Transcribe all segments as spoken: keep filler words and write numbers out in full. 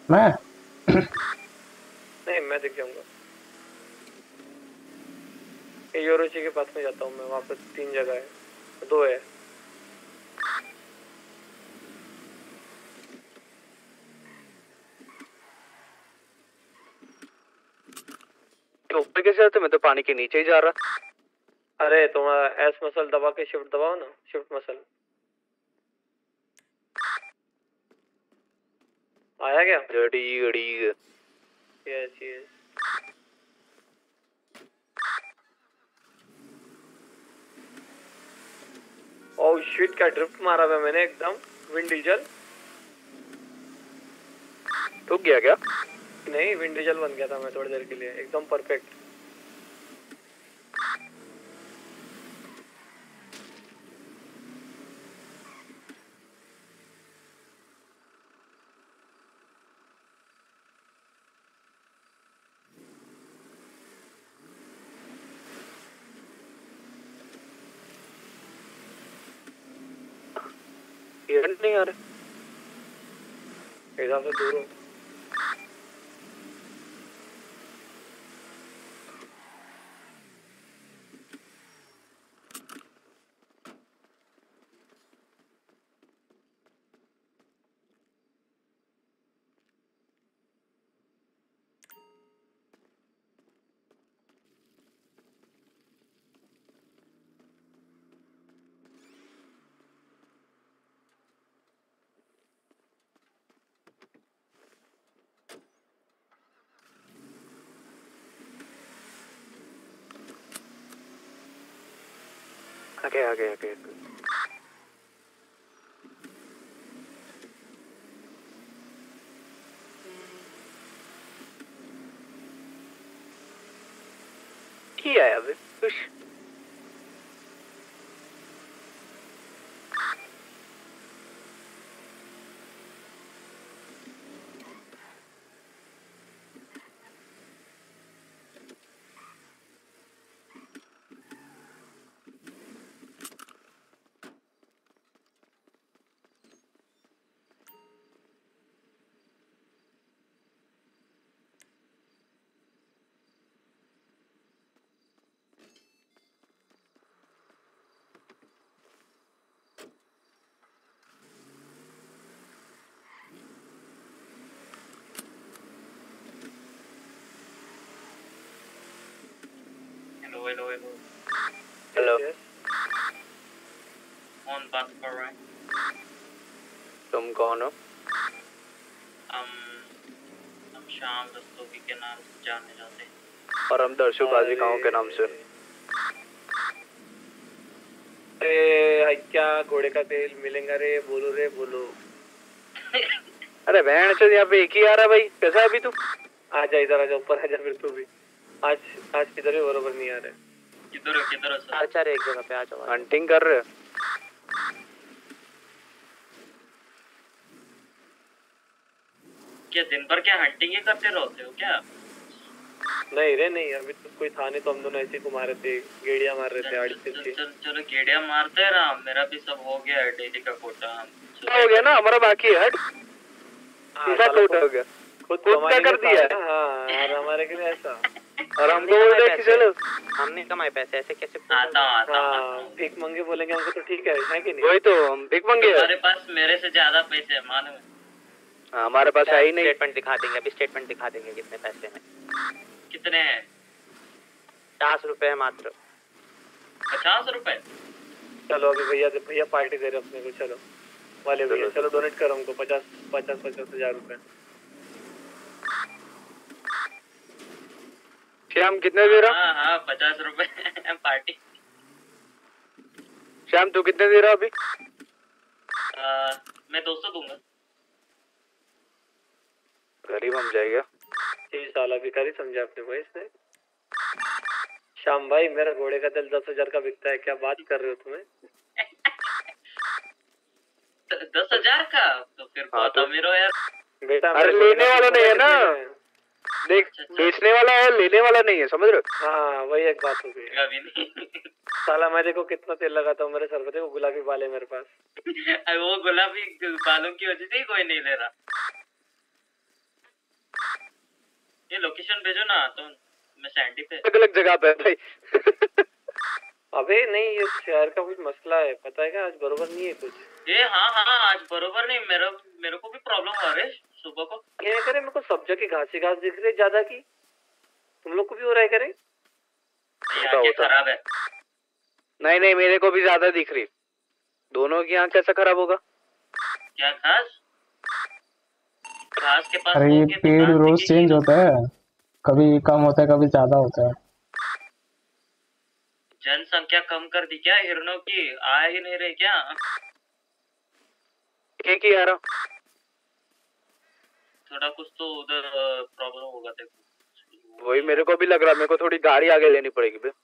मैं नहीं मैं दिख जाऊंगा। यूरोची के पास में जाता हूँ मैं, वहाँ पे तीन जगह है, दो है। ऊपर कैसे जाते? मैं तो पानी के नीचे ही जा रहा। अरे तुम्हारा एस मसल दबा के शिफ्ट दबाओ ना, शिफ्ट मसल। आया क्या? गड़ी गड़ी यस यस। ओह शिट, क्या ड्रिफ्ट मारा हुआ मैंने एकदम, विंड डीजल। रुक गया क्या? नहीं, विंड डीजल बन गया था मैं थोड़ी देर के लिए, एकदम परफेक्ट। इवेंट नहीं आ रहा। हिसाब से दूर हूँ। आगे आगे आगे किया है अभी कुछ। Hello hello hello hello. कौन बात कर रहा है? तुम कौन हो? हम हम शाम रस्तोगी के नाम से जाने जाते हैं। और हम दर्शु बाजी गाँव के नाम से। अरे क्या घोड़े का तेल मिलेगा रे, बोलो रे बोलो। अरे बहन चल, यहाँ पे एक ही आ रहा भाई, कैसा है अभी तू? आजा इधर, आजा ऊपर आजा फिर तू भी। आज आज किधर भी बरोबर नहीं आ रहे। किधर हो किधर हो सर? अच्छा एक जगह पे आ जाओ। हंटिंग कर रहे? क्या दिन भर क्या हंटिंग ही करते रहते हो क्या? नहीं रे नहीं, अभी तो कोई था नहीं तो हम दोनों ऐसे को मार रहे थे, गेड़िया मार रहे थे आड़ी से। चल चलो गेड़िया मारते रहा, मेरा भी सब हो गया है डेली का कोटा। हो गया ना, हमारा बाकी है। हट क्या कोटा हो गया? खुद खुद क्या कर दिया है? हाँ यार हमारे के लिए ऐसा। और हमको बोल रहे कि चलो हमने कमाए पैसे, ऐसे कैसे? आता हूँ आता हाँ भीख मंगे बोलेंगे हमको तो ठीक है, है कि नहीं? वही तो, हम भीख मंगे। हमारे पास मेरे से ज्यादा पैसे है मालूम है। हमारे पास है ही नहीं। स्टेटमेंट दिखा देंगे अभी, स्टेटमेंट दिखा देंगे कितने पैसे हैं। कितने हैं? पचास रुपए है मात्र। पचास रुपए? चलो अभी भैया भैया पार्टी दे रहे अपने को, चलो वाले भैया चलो डोनेट करो हमको पचास पचास पचास हजार रुपए। श्याम कितने दे रहा? हाँ हाँ पचास रुपए पार्टी। श्याम तू कितने दे रहा अभी? आ, मैं दो सौ दूंगा। गरीब हम जाएगा। तीस साल भिखारी समझा अपने को इसने। श्याम भाई मेरा घोड़े का तेल दस हजार का बिकता है, क्या बात कर रहे हो तुम्हें? दस हजार का? तो फिर बहुत अमीर हो यार। बेटा अरे लेने वाला नहीं है ना, देख बेचने वाला है, लेने वाला नहीं है, समझ रहे? हाँ वही एक बात हो गई। अभी नहीं साला मैं देखो कितना तेल लगाता हूँ मेरे सर पे, देखो गुलाबी बाल है मेरे पास। वो गुलाबी बालों की वजह से ही कोई नहीं ले रहा। ये लोकेशन भेजो ना तो मैं सैंडी पे। अलग अलग जगह पे है भाई। अबे नहीं, ये शहर का कुछ मसला है, पता है क्या, आज बरोबर नहीं है कुछ। ये हाँ हाँ आज बरोबर नहीं, मेरे मेरे को भी प्रॉब्लम हो रही है सुबह को। क्या करे, मेरे को सब जगह घास ही घास दिख रही है ज्यादा की। तुम लोग को भी हो रहा है करे? आंखें खराब है। नहीं नहीं मेरे को भी ज्यादा दिख रही। दोनों की आंख कैसा खराब होगा? क्या घास? घास के पास अरे ये पेड़ रोज चेंज होता है, कभी कम होता है कभी ज्यादा होता है। जनसंख्या कम कर दी क्या हिरणों की? आ ही नहीं रहे क्या? एक ही आ रहा। थोड़ा कुछ तो उधर प्रॉब्लम होगा देखो। वही मेरे को भी लग रहा, मेरे को थोड़ी गाड़ी आगे लेनी पड़ेगी बे।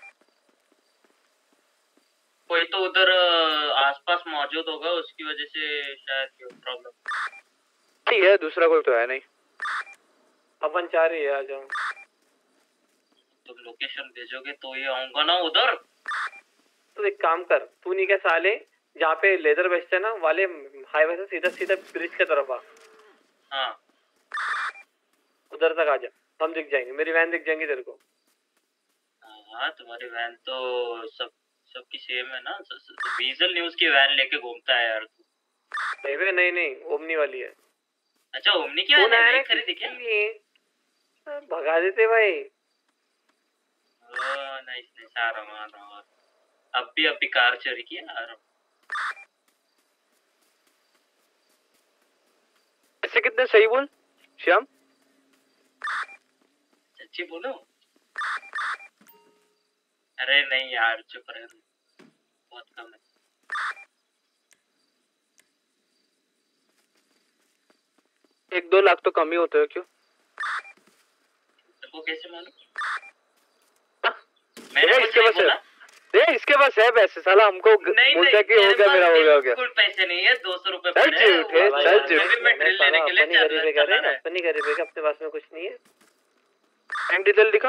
कोई तो उधर आसपास मौजूद होगा, उसकी वजह से शायद प्रॉब्लम। ठीक है, दूसरा कोई तो है नहीं। अपन चाह रही है, आ जाओ। तुम लोकेशन भेजोगे तो ये आऊंगा ना उधर। तो एक काम कर, तू नहीं क्या साले, जहाँ पे लेदर बेचते ना वाले हाईवे से सीधा सीधा ब्रिज की तरफ आ। हाँ उधर तक आ जा, हम दिख जाएंगे, मेरी वैन दिख जाएंगी तेरे को। हाँ तुम्हारी वैन तो सब सबकी सेम है ना। डीजल न्यूज की वैन लेके घूमता है यार तू। नहीं नहीं नहीं, ओमनी वाली है। अच्छा ओमनी की वैन है, खरीदी क्या? भगा देते भाई। नाइस नाइस, आ रहा हूँ आ रहा हूँ। अब भी अब भी कार चोरी किया, आ रहा हूँ। ऐसे कितने सही बोल श्याम, सच्ची बोलो। अरे नहीं यार चुप रहे, बहुत कम है। एक दो लाख तो कम ही होते हैं क्यों? तुमको कैसे मालूम? मैंने इसके पास है, दे इसके पास है पैसे, साला हमको बोलता है कि हो गया मेरा हो गया हो गया। बिल्कुल पैसे नहीं है, दो सौ रुपए चल झूठ है, चल झूठ। मैं ड्रिल लेने के लिए अपनी गरीबी करे, अपनी गरीबी का अपने पास में कुछ नहीं है। बैंक डिटेल दिखा।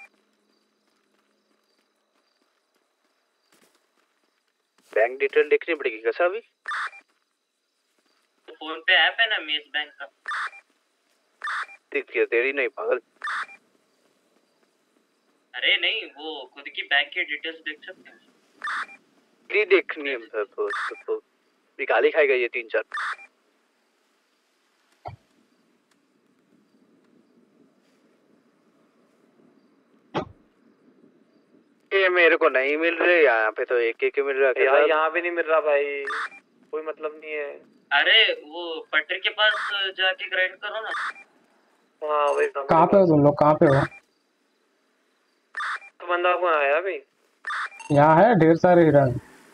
बैंक डिटेल देखनी पड़ेगी कैसा अभी? फोन पे ऐप है ना मेस बैंक का, दिख गया तेरी नहीं पागल। अरे नहीं वो खुद की बैंक की डिटेल्स देख सकते हैं। तेरी देखनी है तो, तो, तो निकाली खाएगा ये तीन चार। ये मेरे को नहीं मिल रहे यहाँ पे, तो एक एक मिल रहा है यार। यहाँ पे नहीं मिल रहा भाई, कोई मतलब नहीं है। अरे वो पटरी के पास जाके ग्राइंड करो ना। हाँ वही। कहाँ पे हो तुम लोग, कहाँ पे हो? तो बंदा कौन आया भाई? यहाँ है ढेर सारे हिरन।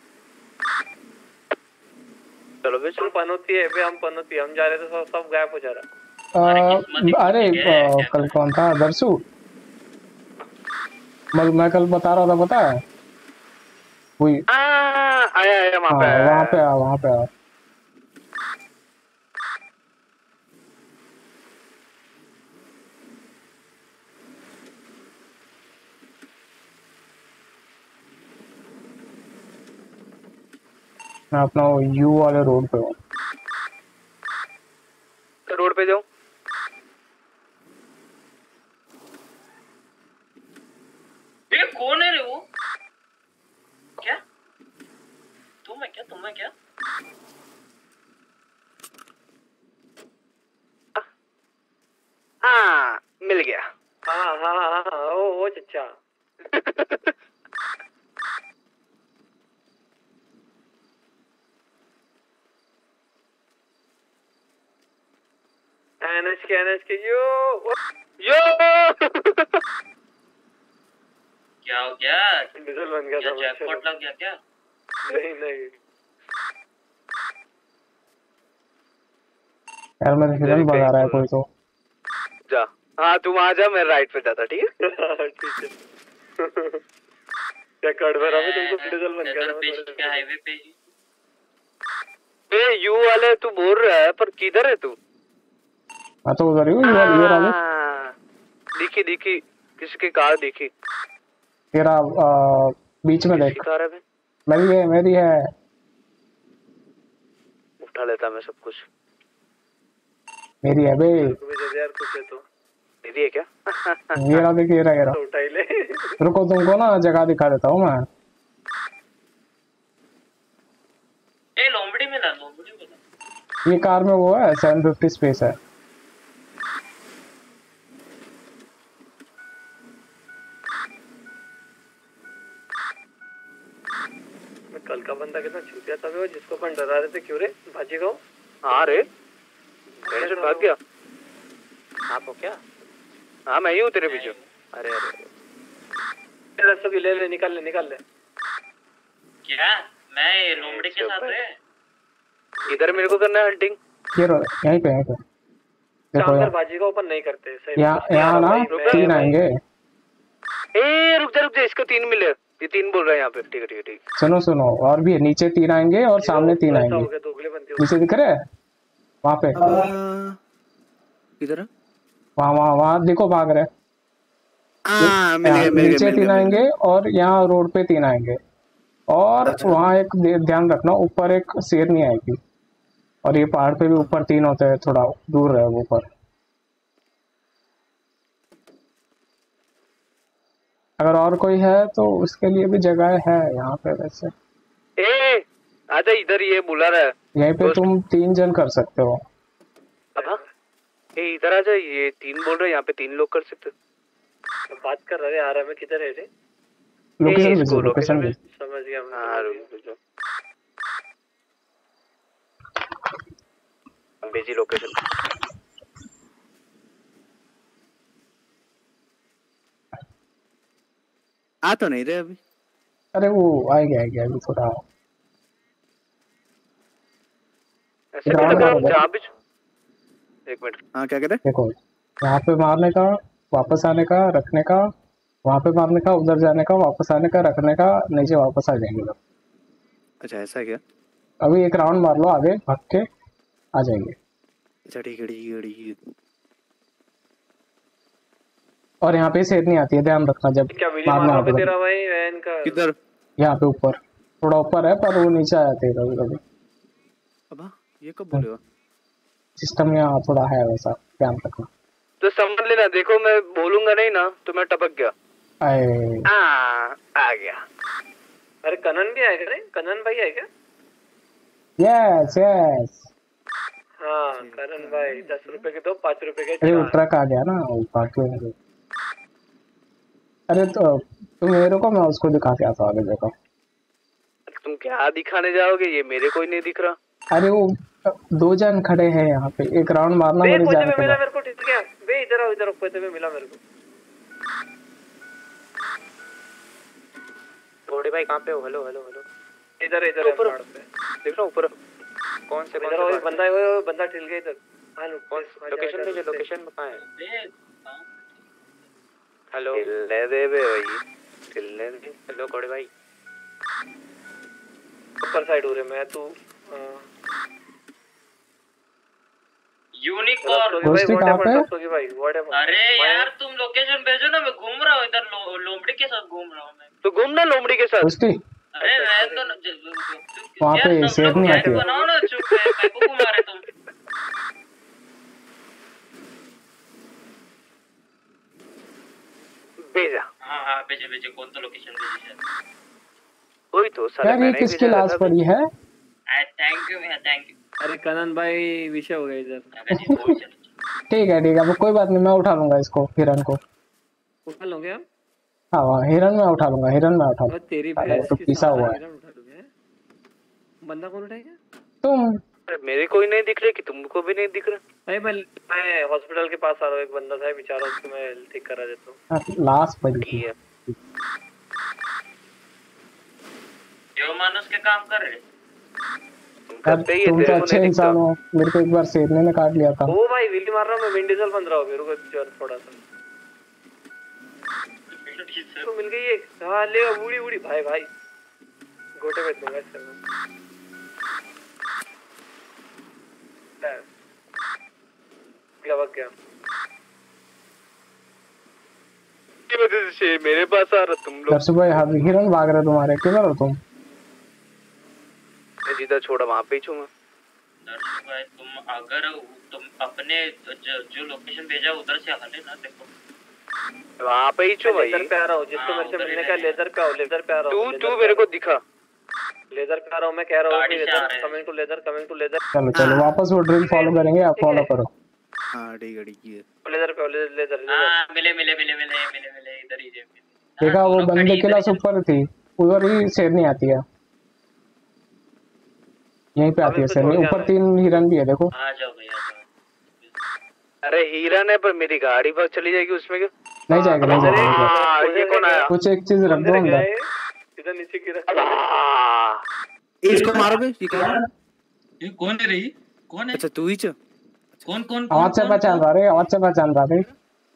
चलो बे चलो। पनौती है बे, हम पनौती, हम जा रहे तो सब सब गायब हो जा रहा। अरे कल कौन था दरसू, मैं कल बता रहा था पता है, वही आया आया वहाँ पे, वहाँ पे आ वहाँ पे आ। मैं अपना यू वाले रोड पे हूँ। रोड पे जाऊँ? ये कौन है रे वो? क्या तुम है क्या? तुम है क्या? हाँ मिल गया। हाँ हाँ हाँ हाँ, ओ ओ चचा। एनएच के एनएच के यो यो क्या हो गया? डीजल बन गया था। जैकपॉट लग गया क्या? नहीं नहीं यार मेरे हिरन भगा रहा है कोई तो। जा, हाँ तुम आ जा, मैं राइट पे जाता। ठीक है ठीक है। क्या कड़वा में तुमको डीजल बन गया था हाईवे पे ही। बे यू वाले तू बोल रहा है, पर किधर है तू? मैं तो उधर ही हूँ, ये रहा। दिखी दिखी, किसकी कार दिखी? तेरा बीच में देख। कार है बे? मेरी है मेरी है। उठा लेता मैं सब कुछ। मेरी है बे, मेरे को भी दे दे यार कुछ है तो। दीदी है क्या? ये रहा देखिए, ये रहा ये रहा। तो उठा ही ले। रुको तुमको ना जगह दिखा देता हूँ मैं। ए लोमड़ी मिला, लोमड़ी मिला। ये कार में वो है सेवन फिफ्टी स्पेस है। मैं कल का बंदा कितना छूटिया था वो, जिसको अपन डरा रहे थे। क्यों रे भाजी खाओ? हाँ रे, टेंशन भाग गया। आप हो क्या? हाँ मैं ही हूँ तेरे पीछे। अरे अरे रस्तों की ले ले, निकाल ले निकाल ले। क्या मैं ये लोमड़ी के साथ है? इधर मेरे को करना है हंटिंग। ये रो यहीं पे यहीं पे देखो शाम यार, भाजी का ओपन नहीं करते सही। यहाँ यहाँ ना तीन आएंगे। ए रुक जा रुक जा, इसको तीन मिले। ये तीन बोल रहा है यहाँ पे। ठीक है ठीक है ठीक। सुनो सुनो, और भी है, नीचे तीन आएंगे और सामने तीन आएंगे। नीचे दिख रहे हैं वहाँ पे, किधर? वहाँ वहाँ वहाँ देखो भाग रहे। हाँ मिल यहाँ गए मिल गए नीचे तीन आएंगे और यहाँ रोड पे तीन आएंगे। और वहाँ एक दे- ध्यान रखना, ऊपर एक शेर नहीं आएगी। और ये पहाड़ पे भी ऊपर तीन होते हैं, थोड़ा दूर रहे वो ऊपर। अगर और कोई है तो उसके लिए भी जगह है यहाँ पे वैसे। ए आजा इधर, ये बुला रहा है। यहीं पे तुम तीन जन कर सकते हो। अब ए इधर आजा, ये तीन बोल रहे हैं यहाँ पे तीन लोग कर सकते हो। बात कर रहे आ रहा मैं किधर है रे? लोकेशन भेजो, लोकेशन भेजो। समझ गया मैं। हाँ रुक जा, भेजी लोकेशन। आ तो नहीं रहे अभी। अरे वो आएंगे आएंगे अभी थोड़ा। ऐसे नहीं लगा जहाँ भी। एक मिनट। हाँ क्या कह रहे? देखो यहाँ पे मारने का, वापस आने का, रखने का, वहाँ पे मारने का, उधर जाने का, वापस आने का, रखने का, नीचे वापस आ जाएंगे लोग। अच्छा ऐसा क्या? अभी एक राउंड मार लो आगे भाग के आ जाएंगे। अच्छा ठीक है ठीक है ठीक है। और यहाँ पे सेट नहीं आती है, ध्यान रखना जब क्या वीडियो मारना मारा होगा। तेरा भाई वैन का? किधर? यहाँ पे ऊपर, थोड़ा ऊपर है पर वो नीचे आ जाते हैं कभी कभी। अब ये कब बोलेगा? सिस्टम यहाँ थोड़ा है वैसा, ध्यान रखना। तो समझ लेना, देखो मैं बोलूंगा नहीं ना तो मैं टपक गया। आए आ, आ गया। अरे कनन भी आएगा रे? कनन भाई आएगा? Yes yes. हाँ कनन भाई, दस रुपए के दो, पाँच रुपए के अरे वो चार। ट्रक आ गया ना, वो बाकी होंगे। अरे तो तुम मेरे को, मैं उसको दिखा के आता हूँ आगे जगह। तुम क्या दिखाने जाओगे? ये मेरे कोई नहीं दिख रहा। अरे वो दो जन खड़े हैं यहाँ पे, एक राउंड मारना बे मेरे पोते जाने में के मिला बाद। मेरे को, ठीक है बे इधर आओ, इधर आओ, पोते में मिला मेरे को। थोड़े भाई कहाँ पे हो? Hello hello hello. इधर इधर है ऊपर। पहाड़ पे। देख रहा ऊपर। कौन से इधर आओ, एक बंदा है, वो बंदा ठिल गया इधर। हाँ कौन लोकेशन भेजो, लोकेशन कहाँ है? ए, हाँ। हेलो ले दे बे भाई, चिल्ले दे। हेलो कोड़े भाई। ऊपर साइड हो रहे मैं तू। यूनिकॉर्न। दोस्ती कहाँ पे? भाई व्हाटएवर। अरे यार तुम लोकेशन भेजो ना, मैं घूम रहा हूँ इधर, लो, लोमड़ी के साथ घूम रहा हूँ मैं। तो घूमना लोमड़ी के साथ। दोस्ती अरे रहन दो ना, ज- ज- ज- वहाँ यार, पे सब शेर लोग नहीं गाइड आती है। बनाओ ना, चुप है, मैं को घुमा रहे तुम। भेजा। हाँ हाँ भेजे भेजे, कौन तो लोकेशन भेजी है? वही तो साले यार ये मैंने ही किसकी भेजा लाश था। पड़ी है? थैंक यू भैया, थैंक यू। अरे कनन भाई विषय हो गया इधर। अगर जी बहुत चलो। ठीक है ठीक है, अब कोई बात नहीं, मैं उठा लूंगा इसको, हिरन को। उठा लोगे आप? हाँ वहाँ हिरन में उठा लूंगा, हिरन में उठा और लूंगा। तेरी अरे भैंस तो की पिसा हुआ है। हिरन उठा लोगे? बंदा कौन उठाएगा? तुम। अरे मेरे कोई नहीं दिख रहे कि तुमको भी नहीं दिख रहा? अरे मैं मैं हॉस्पिटल के पास आ रहा हूँ, एक बंदा था बेचारा, उसको मैं ठीक करा देता हूँ। हाँ, लाश पड़ी थी। ठीक है। देव मानस के काम कर रहे। तुम यार करते ही है, तुम तेरे तो को अच्छे नहीं इंसान दिखता। हो, मेरे को एक बार शेरने ने काट लिया था। ओ भाई विली मार रहा हूँ मैं, विंड डीजल बन रहा हूँ मेरे को जर थोड़ा सा। तो मिल गई एक। हाँ ले उड़ी उड़ी भाई भाई, गोटे में दूंगा इससे मैं। क्या बक गया? की वजह से मेरे पास आ रहा तुम लोग। दर्शु भाई हाँ, हिरन भाग रहे तुम्हारे, किधर हो तुम? मैं जिधर छोड़ा वहाँ पे ही छूँ मैं। दर्शु भाई तुम अगर तुम अपने जो, जो लोकेशन भेजा उधर से हले ना, देखो वहाँ पे ही छो भाई। लेदर पे आ रहा हूँ, जिसको मेरे से मिलने का लेदर पे आओ, लेदर पे आ रहा हूँ। तू तू मेरे को दिखा। लेदर पे आ रहा हूँ मैं, कह रहा हूँ गाड़ी से आ रहे हैं। Coming to leather, coming to leather. चलो चलो वापस वो ड्रिल फॉलो करेंगे, आप फॉलो करो। हाँ ठीक है ठीक है। लेदर पे आओ, लेदर लेदर। हाँ मिले मिले मिले मिले मिले मिले इधर ही जे देखा वो बंदे के लाश ऊपर थी, उधर ही शेरनी आती है, यहीं पे आती है शेरनी। ऊपर तीन हिरन भी है देखो। आ जाओ भैया आ जाओ। अरे हिरन है पर मेरी गाड़ी पर चली जाएगी उसमें क्यों? नहीं जाएगा नहीं जाएगा, नहीं जाएगा। हाँ, ये कौन आया? कुछ एक चीज रख दो अंदर। इधर नीचे गिरा। आ, इसको मारो बे। ये कौन है? ये कौन है रही? कौन है? अच्छा तू ही च। कौन कौन आवाज से पहचान रहा रे, आवाज से पहचान रहा रे।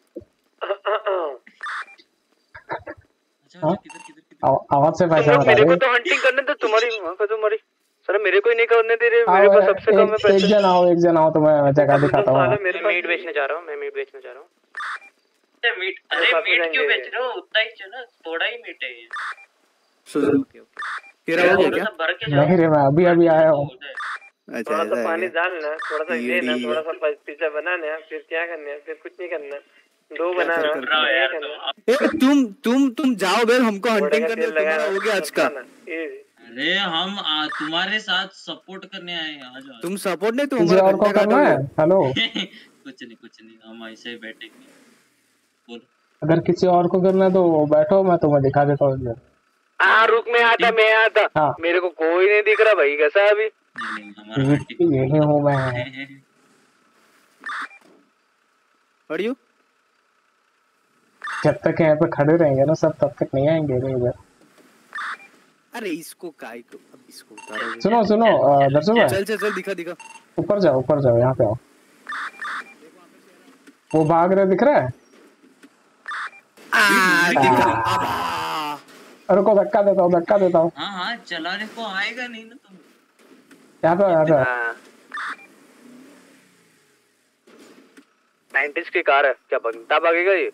हाँ? आव- आवाज से पहचान रहा मेरे को रे। तो हंटिंग करने दो, तुम्हारी वहाँ का तुम्हारी। सर मेरे को ही नहीं करने दे रहे, आओ, मेरे पास सबसे कम है एक, एक पैसे। जन आओ, एक जन आओ, तो मैं जगह दिखाता हूँ। साले मैं मेरे पास मीट बेचने जा रहा हूँ, मैं मीट बेचने जा रहा हूँ। अरे मीट, अरे मीट क्यों बेच रहे हो? उतना ही चलो, थोड़ा ही मीट है ये। सुन ओके ओके। तेरा हो गया क्या? सब भर के जाओ। नहीं रे, मैं अभी अभी आया हूँ। अच्छा थोड़ा ऐसा सा है पानी क्या? डालना, थोड़ा सा लेना, थोड़ा सा पिज्जा बनाना है, फिर क्या करना है, फिर कुछ नहीं करना, दो बनाना कर- रहा हो यार करना। तुम। ए, तुम तुम तुम जाओ बे, हमको घोड़े हंटिंग का करने तेल दो, तुम्हारा लगाना, हो गया आज का। खाना, easy। अरे हम आ, तुम्हारे साथ सपोर्ट करने आए हैं, आ जाओ। तुम सपोर्ट नहीं, तुम किसी हमारा और को घंटा करना है? काटोगे। हेलो, कुछ नहीं कुछ नहीं, हम ऐसे ही बैठेंगे। बोलो। अगर किसी और को करना है तो बैठो, मैं तुम्हें दिखा देता हूँ इधर। हाँ रुक, मैं आता मैं आता। हाँ। मेरे को कोई नहीं दिख रहा भाई, कैसा है अभी? नहीं नहीं हमारा ये- हंटिंग यही हूँ मैं। Are you? जब तक यहाँ पे खड़े रहेंगे ना सब, तब तक नहीं आएंगे रे इधर। अरे इसको काय को अब इसको उतारो बे। सुनो सुनो अ, दर्शक भाई, चल चल चल दिखा दिखा। ऊपर जाओ ऊपर जाओ, यहाँ पे आओ। वो भाग रहे दिख रहा है? आ, दिखा। अरे को धक्का देता हूँ, धक्का देता हूँ। हाँ हाँ चलाने को आएगा नहीं ना तुम। यहाँ पे आओ, यहाँ पे आओ। हाँ। नाइंटीज़ की कार है, क्या बंदा भागेगा ये?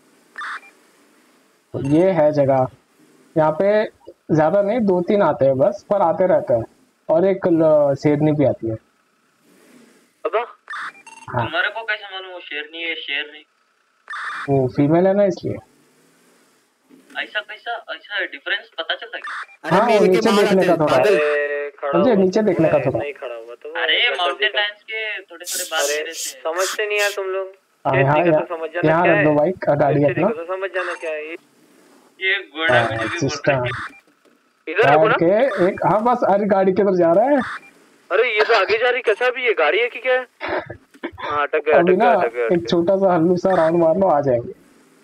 ये है जगह, यहाँ पे ज्यादा नहीं, दो तीन आते हैं बस, पर आते रहते हैं। और एक ल- शेरनी भी आती है। अबा हाँ, तुम्हारे को कैसे मालूम वो शेरनी है शेर नहीं? वो फीमेल है ना इसलिए। ऐसा कैसा ऐसा डिफरेंस पता चलता क्या? अरे हाँ, मेरे के नीचे मार देखने आते का हैं, थोड़ा। पागल। अरे, खड़ा समझे, हुआ नीचे तो देखने का है, थोड़ा। नहीं खड़ा हुआ तो वो अरे गड्ढा माउंटेन दिखा। लायंस के थोड़े थोड़े बाल अरे मेरे से। समझते नहीं यार तुम लोग। हाँ, खेत यहाँ देखो यहाँ तो समझ जाना यहाँ क्या रख दो है। भाई गाड़ी खेत अपना। देखो तो समझ जाना क्या है। ये घोड़ा मुझे भी बोल सिस्टम रहा है। इधर रखो बैठ ना। के एक, हाँ बस, अरे गाड़ी किधर जा रहा है? अरे ये तो आगे जा रही, कैसा भी ये गाड़ी है कि क्या है? हाँ अटक गया अभी अटक ना गया अटक गया एक छोटा सा हल्लू सा राउंड मार लो, आ जाएंगे।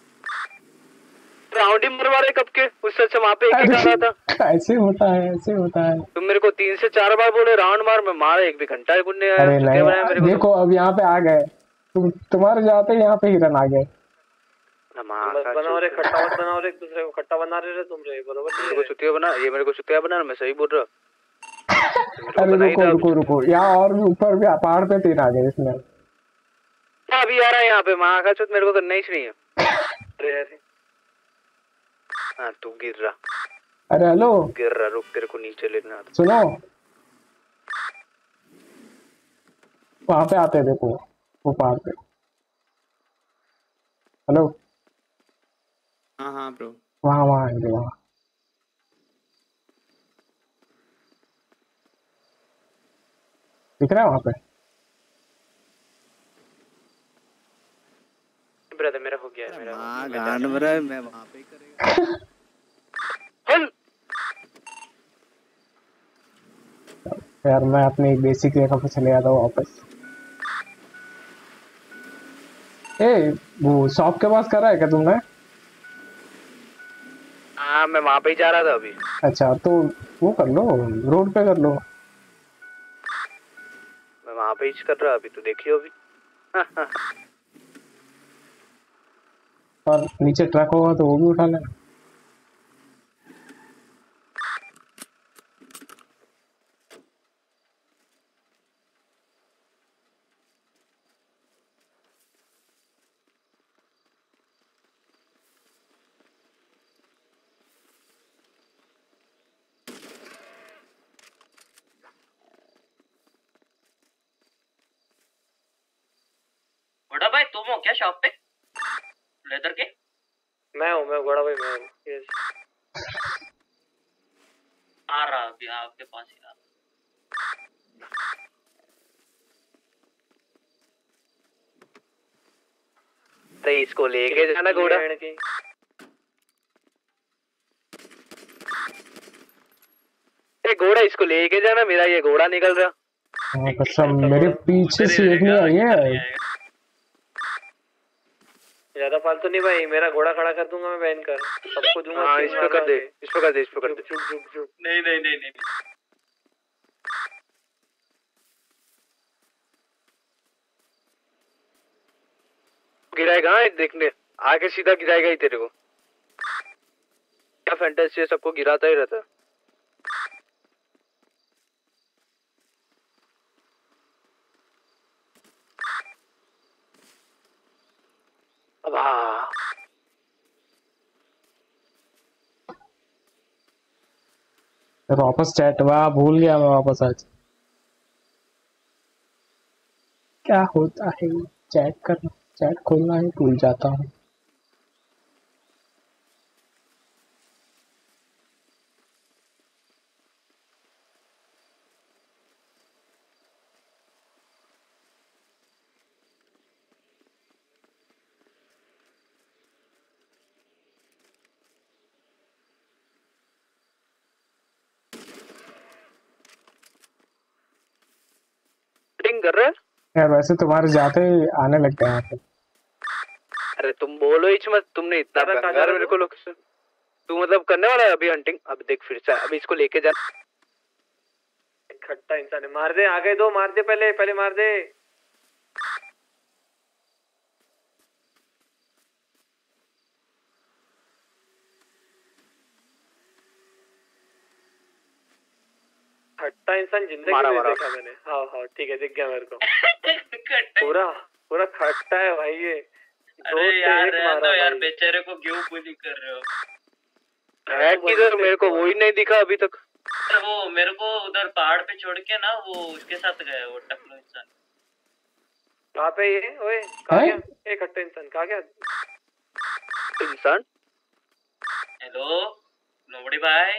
राउंड ही मरवा रहे कब के? उससे अच्छा वहाँ पे एक ही कर रहा था। ऐसे होता है, ऐसे होता है। तुम मेरे को तीन से चार बार बोले राउंड मार, मैं मारा एक भी घंटा है कुछ नहीं आया। अरे चुतिया बनाया मेरे नहीं, को देखो अब यहाँ पे आ गए तुम, तुम्हारे जाते ही यहाँ पे हिरन आ गए। तो। माँ बस का बनाओ रे, चूतिया। खट्टा मत बनाओ रे, एक दूसरे को खट्टा बना रहे रे तुम रे, बरोबर नहीं मेरे है को रे। चुतिया बना, ये मेरे को चुतिया बना, मैं सही बोल रहा। मेरे को अरे बना ही रुको था रुको अभी। रुको, यहाँ और भी ऊपर भी पहाड़ पे तीन आ गए इसमें। हाँ, अभी आ रहा है यहाँ पे, माँ का चुत मेरे को करना ही चाहिए। अरे अरे हाँ तू गिर रहा अरे हेलो गिर रहा, रुक तेरे को नीचे लेना आता। सुनो, वहां पे आते हैं देखो, वो पहाड़ पे। हेलो, हाँ हाँ ब्रो। वहाँ वहाँ आएंगे वहाँ। दिख रहा है वहाँ पे? ब्रदर मेरा हो गया है, मेरा हाँ गांड भरा है, मैं वहाँ पे ही करेगा। हल यार मैं अपनी बेसिक जगह पे चले जाता हूँ वापस। ए, वो शॉप के पास करा है क्या तुमने? हाँ मैं वहाँ पे ही जा रहा था अभी। अच्छा तो वो कर लो, रोड पे कर लो। मैं वहाँ पे ही कर रहा अभी, तो देखियो अभी। और नीचे ट्रक होगा तो वो भी उठा लेना। तुम हो क्या शॉप पे लेदर के? मैं हूँ मैं घोड़ा भाई मैं हूँ यस आ रहा अभी आपके पास ही आ तो इसको लेके जाना घोड़ा। की ए घोड़ा इसको लेके जाना, मेरा ये घोड़ा निकल रहा। हाँ, कसम मेरे पीछे से एक नहीं आई है। ज्यादा फालतू नहीं भाई, मेरा घोड़ा खड़ा कर दूंगा मैं बहन कर, सबको दूंगा। हाँ इस पे कर दे, इस पे कर दे, इस पे कर दे। झुक झुक झुक। नहीं नहीं नहीं नहीं गिराएगा हाँ देखने, आगे सीधा गिराएगा ही तेरे को। क्या फैंटेसी है, सबको गिराता ही रहता है। अब हाँ वापस चैट वाह भूल गया मैं वापस आज क्या होता है चैट करना, चैट खोलना ही भूल जाता हूँ। कर रहे यार वैसे तुम्हारे जाते ही आने लगते हैं यहाँ पे। अरे तुम बोलो ही मत, तुमने इतना यार मेरे को लोकेशन तू मतलब करने वाला है अभी हंटिंग। अब देख फिर से अभी इसको लेके जा। खट्टा इंसान है, मार दे आगे दो, मार दे पहले पहले मार दे। खट्टा इंसान जिंदगी में नहीं देखा मैंने। हाँ हाँ ठीक है दिख गया मेरे को। पूरा पूरा खट्टा है भाई ये। अरे यार तो यार बेचारे को क्यों बुली कर रहे हो? है किधर, मेरे को वो ही नहीं दिखा अभी तक। वो मेरे को उधर पहाड़ पे छोड़ के ना वो उसके साथ गए वो टकलो इंसान। कहाँ पे ये? ओए कहाँ गया? ए खट्टा इंसान कहाँ गया? इंसान हेलो लोमड़ी भाई।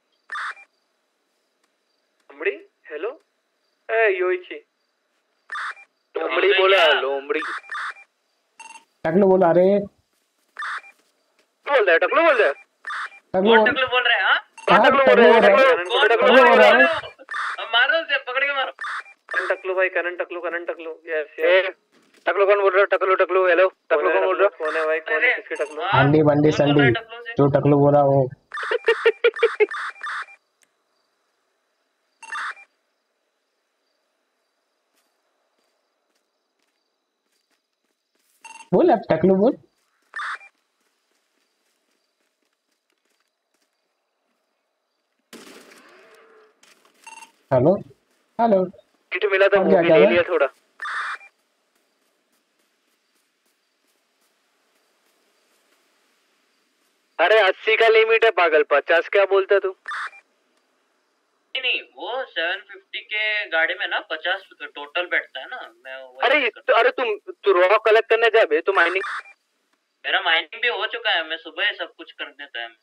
लोमड़ी हेलो ए योइची लोमड़ी बोला, लोमड़ी टकलू बोला। अरे बोल रहा है टकलू बोल रहा है कौन टकलू बोल रहे हैं? हाँ टकलू बोल रहा है, कौन टकलू बोल रहा है? मारो उसे पकड़ के मारो। करण टकलू भाई, करण टकलू करण टकलू यस यस। टकलू कौन बोल रहा है? टकलू टकलू हेलो टकलू कौन बोल रहा है? कौन है भाई, कौन है किसके टकलू? अंडी बंडी संडी जो टकलू बोला वो। बोल अब टकलू बोल। हेलो हेलो किट मिला था वो भी ले लिया थोड़ा। अरे अस्सी का लिमिट है पागल, पचास क्या बोलता तू? नहीं नहीं वो सेवन फिफ्टी के गाड़ी में ना पचास टोटल बैठता है ना। मैं अरे तो, अरे तुम तू रॉ कलेक्ट करने जा बे, तू माइनिंग। मेरा माइनिंग भी हो चुका है, मैं सुबह सब कुछ कर देता है।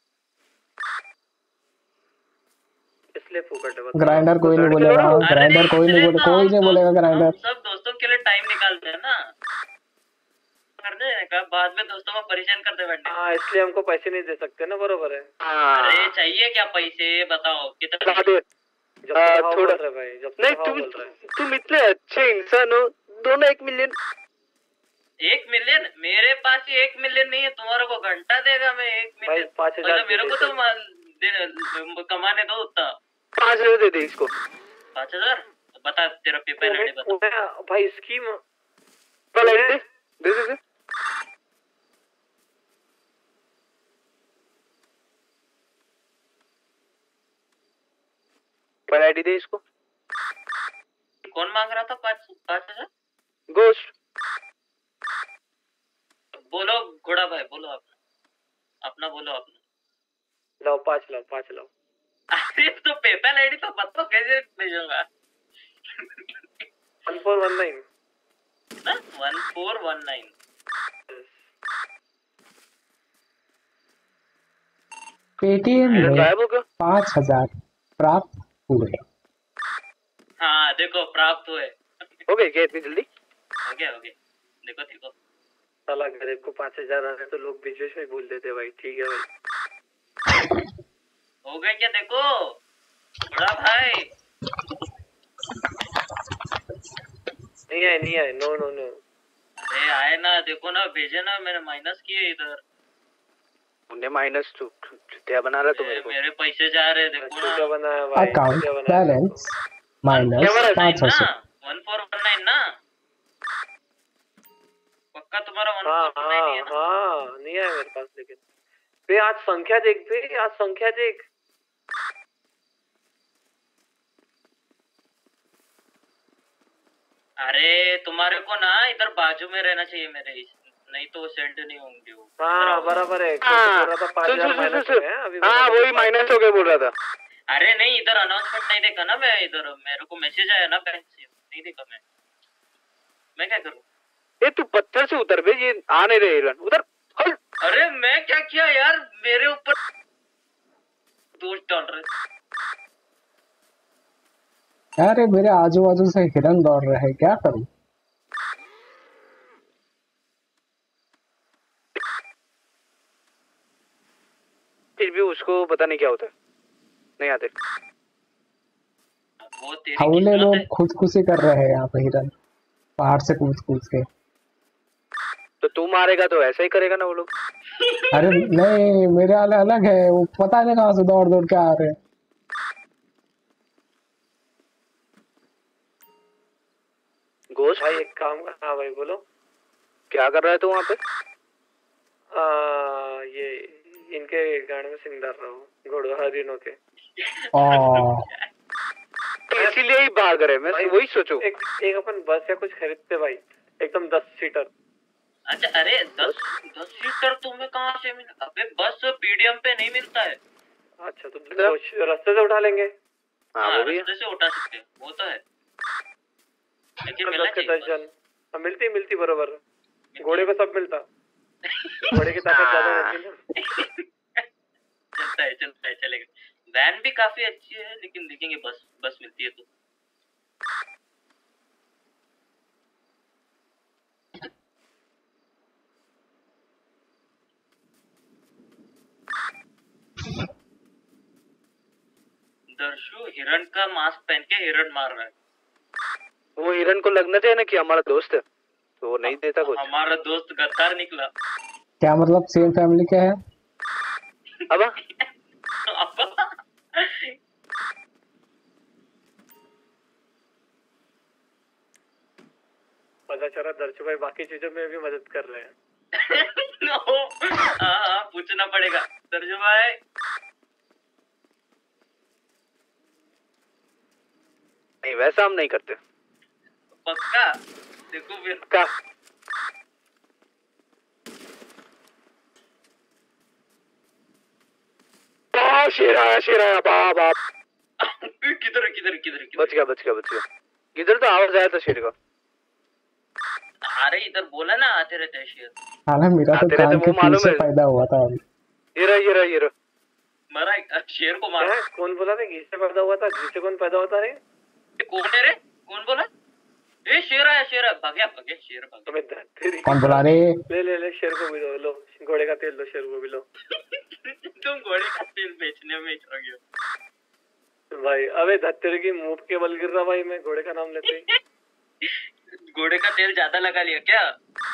इसलिए फुकट है। ग्राइंडर कोई नहीं बोलेगा, ग्राइंडर कोई नहीं बोलेगा, कोई नहीं बोलेगा ग्राइंडर। सब दोस्तों के लिए टाइम निकालते हैं ना, करने का बाद में दोस्तों को परेशान करते बैठे। हाँ इसलिए हमको पैसे नहीं दे सकते ना, बरोबर है। अरे चाहिए क्या पैसे बताओ कितना दे। जब आ, थोड़ा रहे भाई, जब नहीं तुम तुम इतने अच्छे इंसान हो, दोनों एक मिलियन। एक मिलियन मेरे पास ही एक मिलियन नहीं है, तुम्हारे को घंटा देगा मैं एक मिलियन। पाँच हजार मेरे को तो कमाने दो उतना। पाँच हजार दे दे इसको। पाँच हजार बता तेरा पेपर आईडी बता भाई। स्कीम दे दे दे दे। पेपर आईडी दे इसको। कौन मांग रहा था पाँच पाँच हजार? गोश्त बोलो घोड़ा भाई, बोलो अपना अपना बोलो अपना। लाओ पाँच लाओ पाँच लाओ। अरे तो पेपैल आईडी तो बताओ कैसे भेजूंगा। One four one nine one four one nine Paytm हिरन में गायब हो गया। पाँच हजार प्राप्त हुए। हाँ देखो प्राप्त हुए। हो गए क्या इतनी जल्दी? हो गया हो गया। देखो देखो साला गरीब को पाँच हजार आने तो लोग बीच में बोल देते भाई। ठीक है भाई हो गया क्या देखो बड़ा भाई। नहीं आए नहीं आए। No no no. अरे आए ना देखो ना भेजे ना मैंने माइनस किए इधर। उन्हें माइनस टू क्या बना रहा तू मेरे को? मेरे पैसे जा रहे देखो ना। क्या बनाया भाई? अकाउंट क्या बनाया? बैलेंस माइनस पाँच सौ से। वन फोर वन नाइन ना पक्का तुम्हारा वन हाँ फोर वन नाइन हाँ है ना? हाँ नहीं आया मेरे पास लेकिन। बे आज संख्या देख बे आज संख्या देख। अरे तुम्हारे को ना इधर बाजू में रहना चाहिए मेरे, नहीं तो सेंड नहीं होंगे वो। हाँ बराबर है। हाँ बोल रहा था पाँच हजार माइनस हो गए अभी। हाँ वही माइनस हो गए बोल रहा था। अरे नहीं इधर अनाउंसमेंट नहीं देखा ना मैं, इधर मेरे को मैसेज आया ना बैंक से, नहीं देखा मैं। मैं क्या करूँ? ये तू पत्थर से उतर बे, ये आ नहीं रहे हिरन उधर। अरे मैं क्या किया यार, मेरे ऊपर दोष डाल रहे। अरे मेरे आजू बाजू से हिरन दौड़ रहे हैं, क्या करूं? फिर भी उसको पता नहीं क्या होता है, नहीं आते। हवले लोग खुदकुशी कर रहे हैं यहाँ पे, हिरन पहाड़ से कूद कूद के। तो तू मारेगा तो ऐसा ही करेगा ना वो लोग। अरे नहीं मेरे वाले अलग है, वो पता नहीं कहाँ से दौड़ दौड़ के आ रहे हैं। घोष भाई एक काम कर। हाँ भाई बोलो क्या कर रहा है तू वहाँ पे? आ, ये इनके गाने में सिंग डाल रहा हूँ घोड़ों हरिनों के। इसीलिए ही भाग रहे, मैं वही सोचूं। एक, एक अपन बस या कुछ खरीदते भाई, एकदम दस सीटर। अच्छा अरे दस दस सीटर तुम्हें कहाँ से मिला? अबे बस पीडीएम पे नहीं मिलता है। अच्छा तो रास्ते से उठा लेंगे। हाँ वो भी रास्ते से उठा सकते हैं, वो तो है लेकिन मिलना दस के चाहिए दस जन। हाँ मिलती मिलती बरोबर। घोड़े को सब मिलता। घोड़े की ताकत ज्यादा रहती है। चलता है चलता है चलेगा। वैन भी काफी अच्छी है लेकिन देखेंगे बस बस मिलती है तो। दर्शु हिरण का मास्क पहन के हिरण मार रहा है। वो हिरन को लगना चाहिए ना कि हमारा दोस्त है, तो वो नहीं देता कुछ। हमारा दोस्त गद्दार निकला। क्या मतलब सेम फैमिली के है? अब पता चला दर्शु भाई बाकी चीजों में भी मदद कर रहे हैं। हाँ हाँ पूछना पड़ेगा दर्शु भाई। नहीं वैसा हम नहीं करते पक्का देखो फिर का। शेरा शेरा बाप बाप। किधर किधर किधर बच गया बच गया बच गया। किधर तो आवाज आया था शेर का। अरे इधर बोला ना आते रहते हैं शेर। हाँ मेरा तो कान के पीछे पैदा हुआ था अभी। ये रहा ये रहा ये रहा। मरा शेर को मारा। कौन बोला था घी से पैदा हुआ था? घी से कौन पैदा होता रे? कौन है रे? कौन बोला? ए शेर आया शेर आया भाग्या भाग्या शेर भाग्या। कौन बोला रे? ले ले ले शेर को भी लो, लो घोड़े का तेल दो, शेर को भी लो। तुम घोड़े का तेल बेचने में चढ़ गए भाई। अबे धत्तेरे की मुंह के बल गिर रहा भाई, मैं घोड़े का नाम लेते ही। घोड़े का तेल ज्यादा लगा लिया क्या?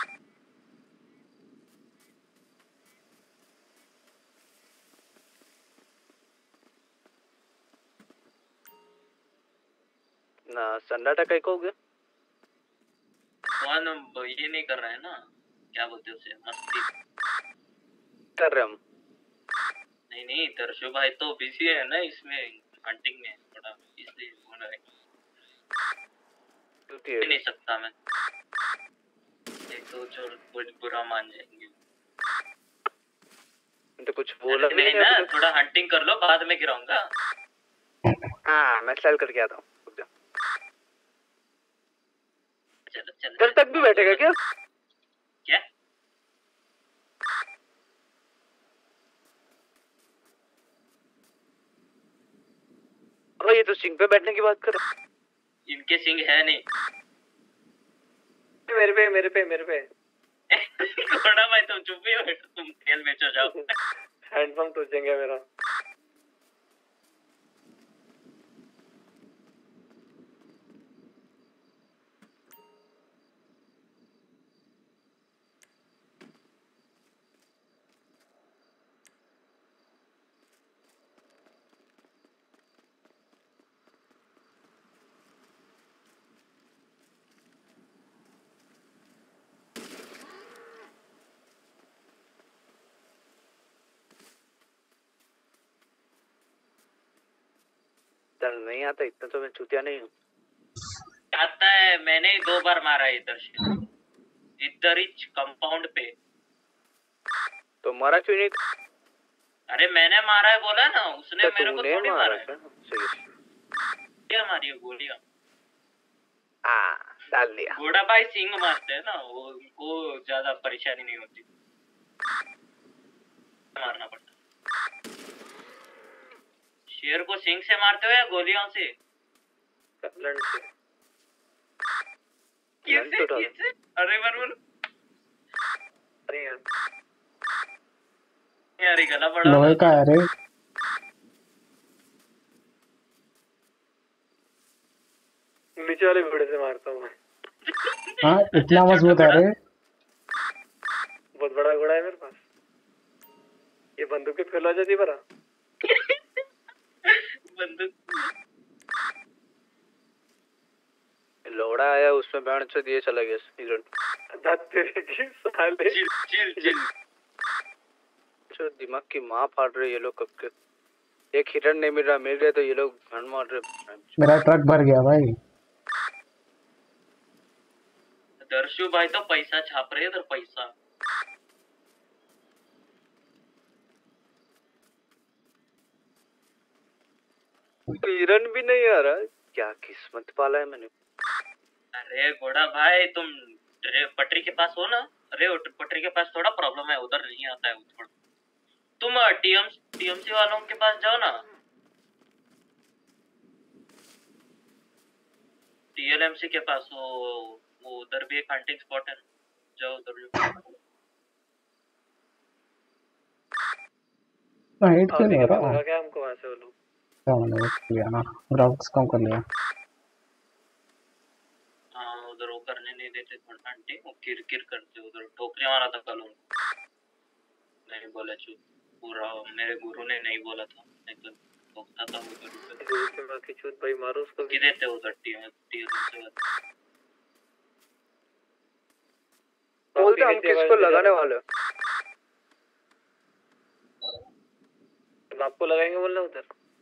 ना सन्नाटा कहीं को हो गया। कौन ये नहीं कर रहा है ना, क्या बोलते उसे, मस्ती कर रहे हम। नहीं नहीं दर्शु भाई तो बिजी है ना इसमें, हंटिंग में थोड़ा, इसलिए बोल रहा है। नहीं सकता मैं, एक तो जो बुरा मान जाएंगे। तो कुछ बोला नहीं ना, थोड़ा हंटिंग कर लो, बाद में गिराऊंगा। हाँ मैं सेल करके आता हूँ। चलो चलो कल तक भी बैठेगा क्या? क्या? भाई ये तो सिंह पे बैठने की बात कर रहा है। इनके सिंह है नहीं। मेरे पे मेरे पे मेरे पे घोड़ा भाई तुम चुप ही बैठो, तुम तेल बेचो जाओ। हैंडपंप टूटेंगे मेरा। दर्द नहीं आता, इतना तो मैं चूतिया नहीं हूँ। आता है, मैंने ही दो बार मारा है इधर से, इधर ही कंपाउंड पे। तो मारा क्यों नहीं? अरे मैंने मारा है बोला ना, उसने मेरे को थोड़ी मारा है। क्या मारी है गोलियां? हाँ डाल दिया। घोड़ा भाई सिंह मारते हैं ना, वो उनको ज्यादा परेशानी नहीं होती, मारना पड़ता। शेर को सिंह से मारते हो या गोलियों से? लंड से। किससे किससे? अरे बरबर अरे यार यार गला बड़ा लोहे का है रे। नीचे वाले घोड़े से मारता हूँ मैं। हाँ इतना मजबूत है रे। बहुत बड़ा घोड़ा है मेरे पास। ये बंदूक के फेल हो जाती है बरा। बंदूक लोड़ा आया उसमें बैंड से दिए चला गया हिरण। दांत तेरे की साले। Chill chill chill. जो दिमाग की माँ फाड़ रहे ये लोग कब के। एक हिरण नहीं मिल रहा, मिल गया तो ये लोग घन मार रहे। मेरा ट्रक भर गया भाई। दर्शु भाई तो पैसा छाप रहे इधर पैसा। हिरण भी नहीं आ रहा, क्या किस्मत पाला है मैंने। अरे घोड़ा भाई तुम पटरी के पास हो ना? अरे पटरी के पास थोड़ा प्रॉब्लम है, उधर नहीं आता है थोड़ा। तुम टीएम टीएमसी वालों के पास जाओ ना, टीएलएमसी के पास। वो वो उधर भी एक हंटिंग स्पॉट है, जाओ उधर जाओ। नहीं हिट क्यों नहीं हो रहा? क्या हमको वहां से वो लोग क्या मैंने किया ना, ग्राउंड्स कम कर लिया। हाँ उधर वो करने नहीं देते थोड़ा हंटिंग, वो किर किर करते उधर। ठोकने वाला था कल उनको, नहीं बोला चुप पूरा। मेरे गुरु ने नहीं बोला था, नहीं तो ठोकता था उधर। गुरु के मां की चूत भाई, मारो उसको। कि देते उधर टीएम टीएम से बोलते हम किसको लगाने वाले हो? आपको लगाएंगे बोलना उधर।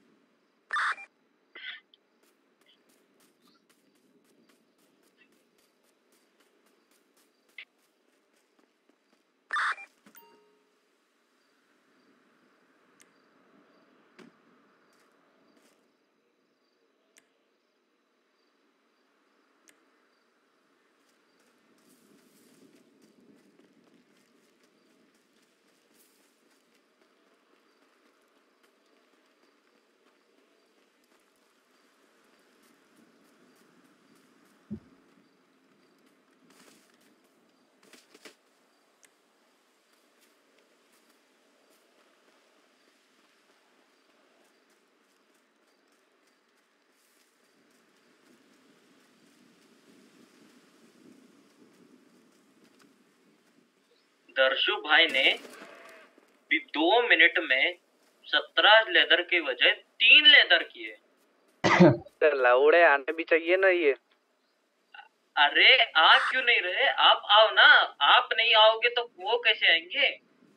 दर्शु भाई ने भी दो मिनट में सत्रह लेदर के बजाय तीन लेदर किए। लौड़े आने भी चाहिए ना ये। अरे आ क्यों नहीं रहे? आप आओ ना, आप नहीं आओगे तो वो कैसे आएंगे?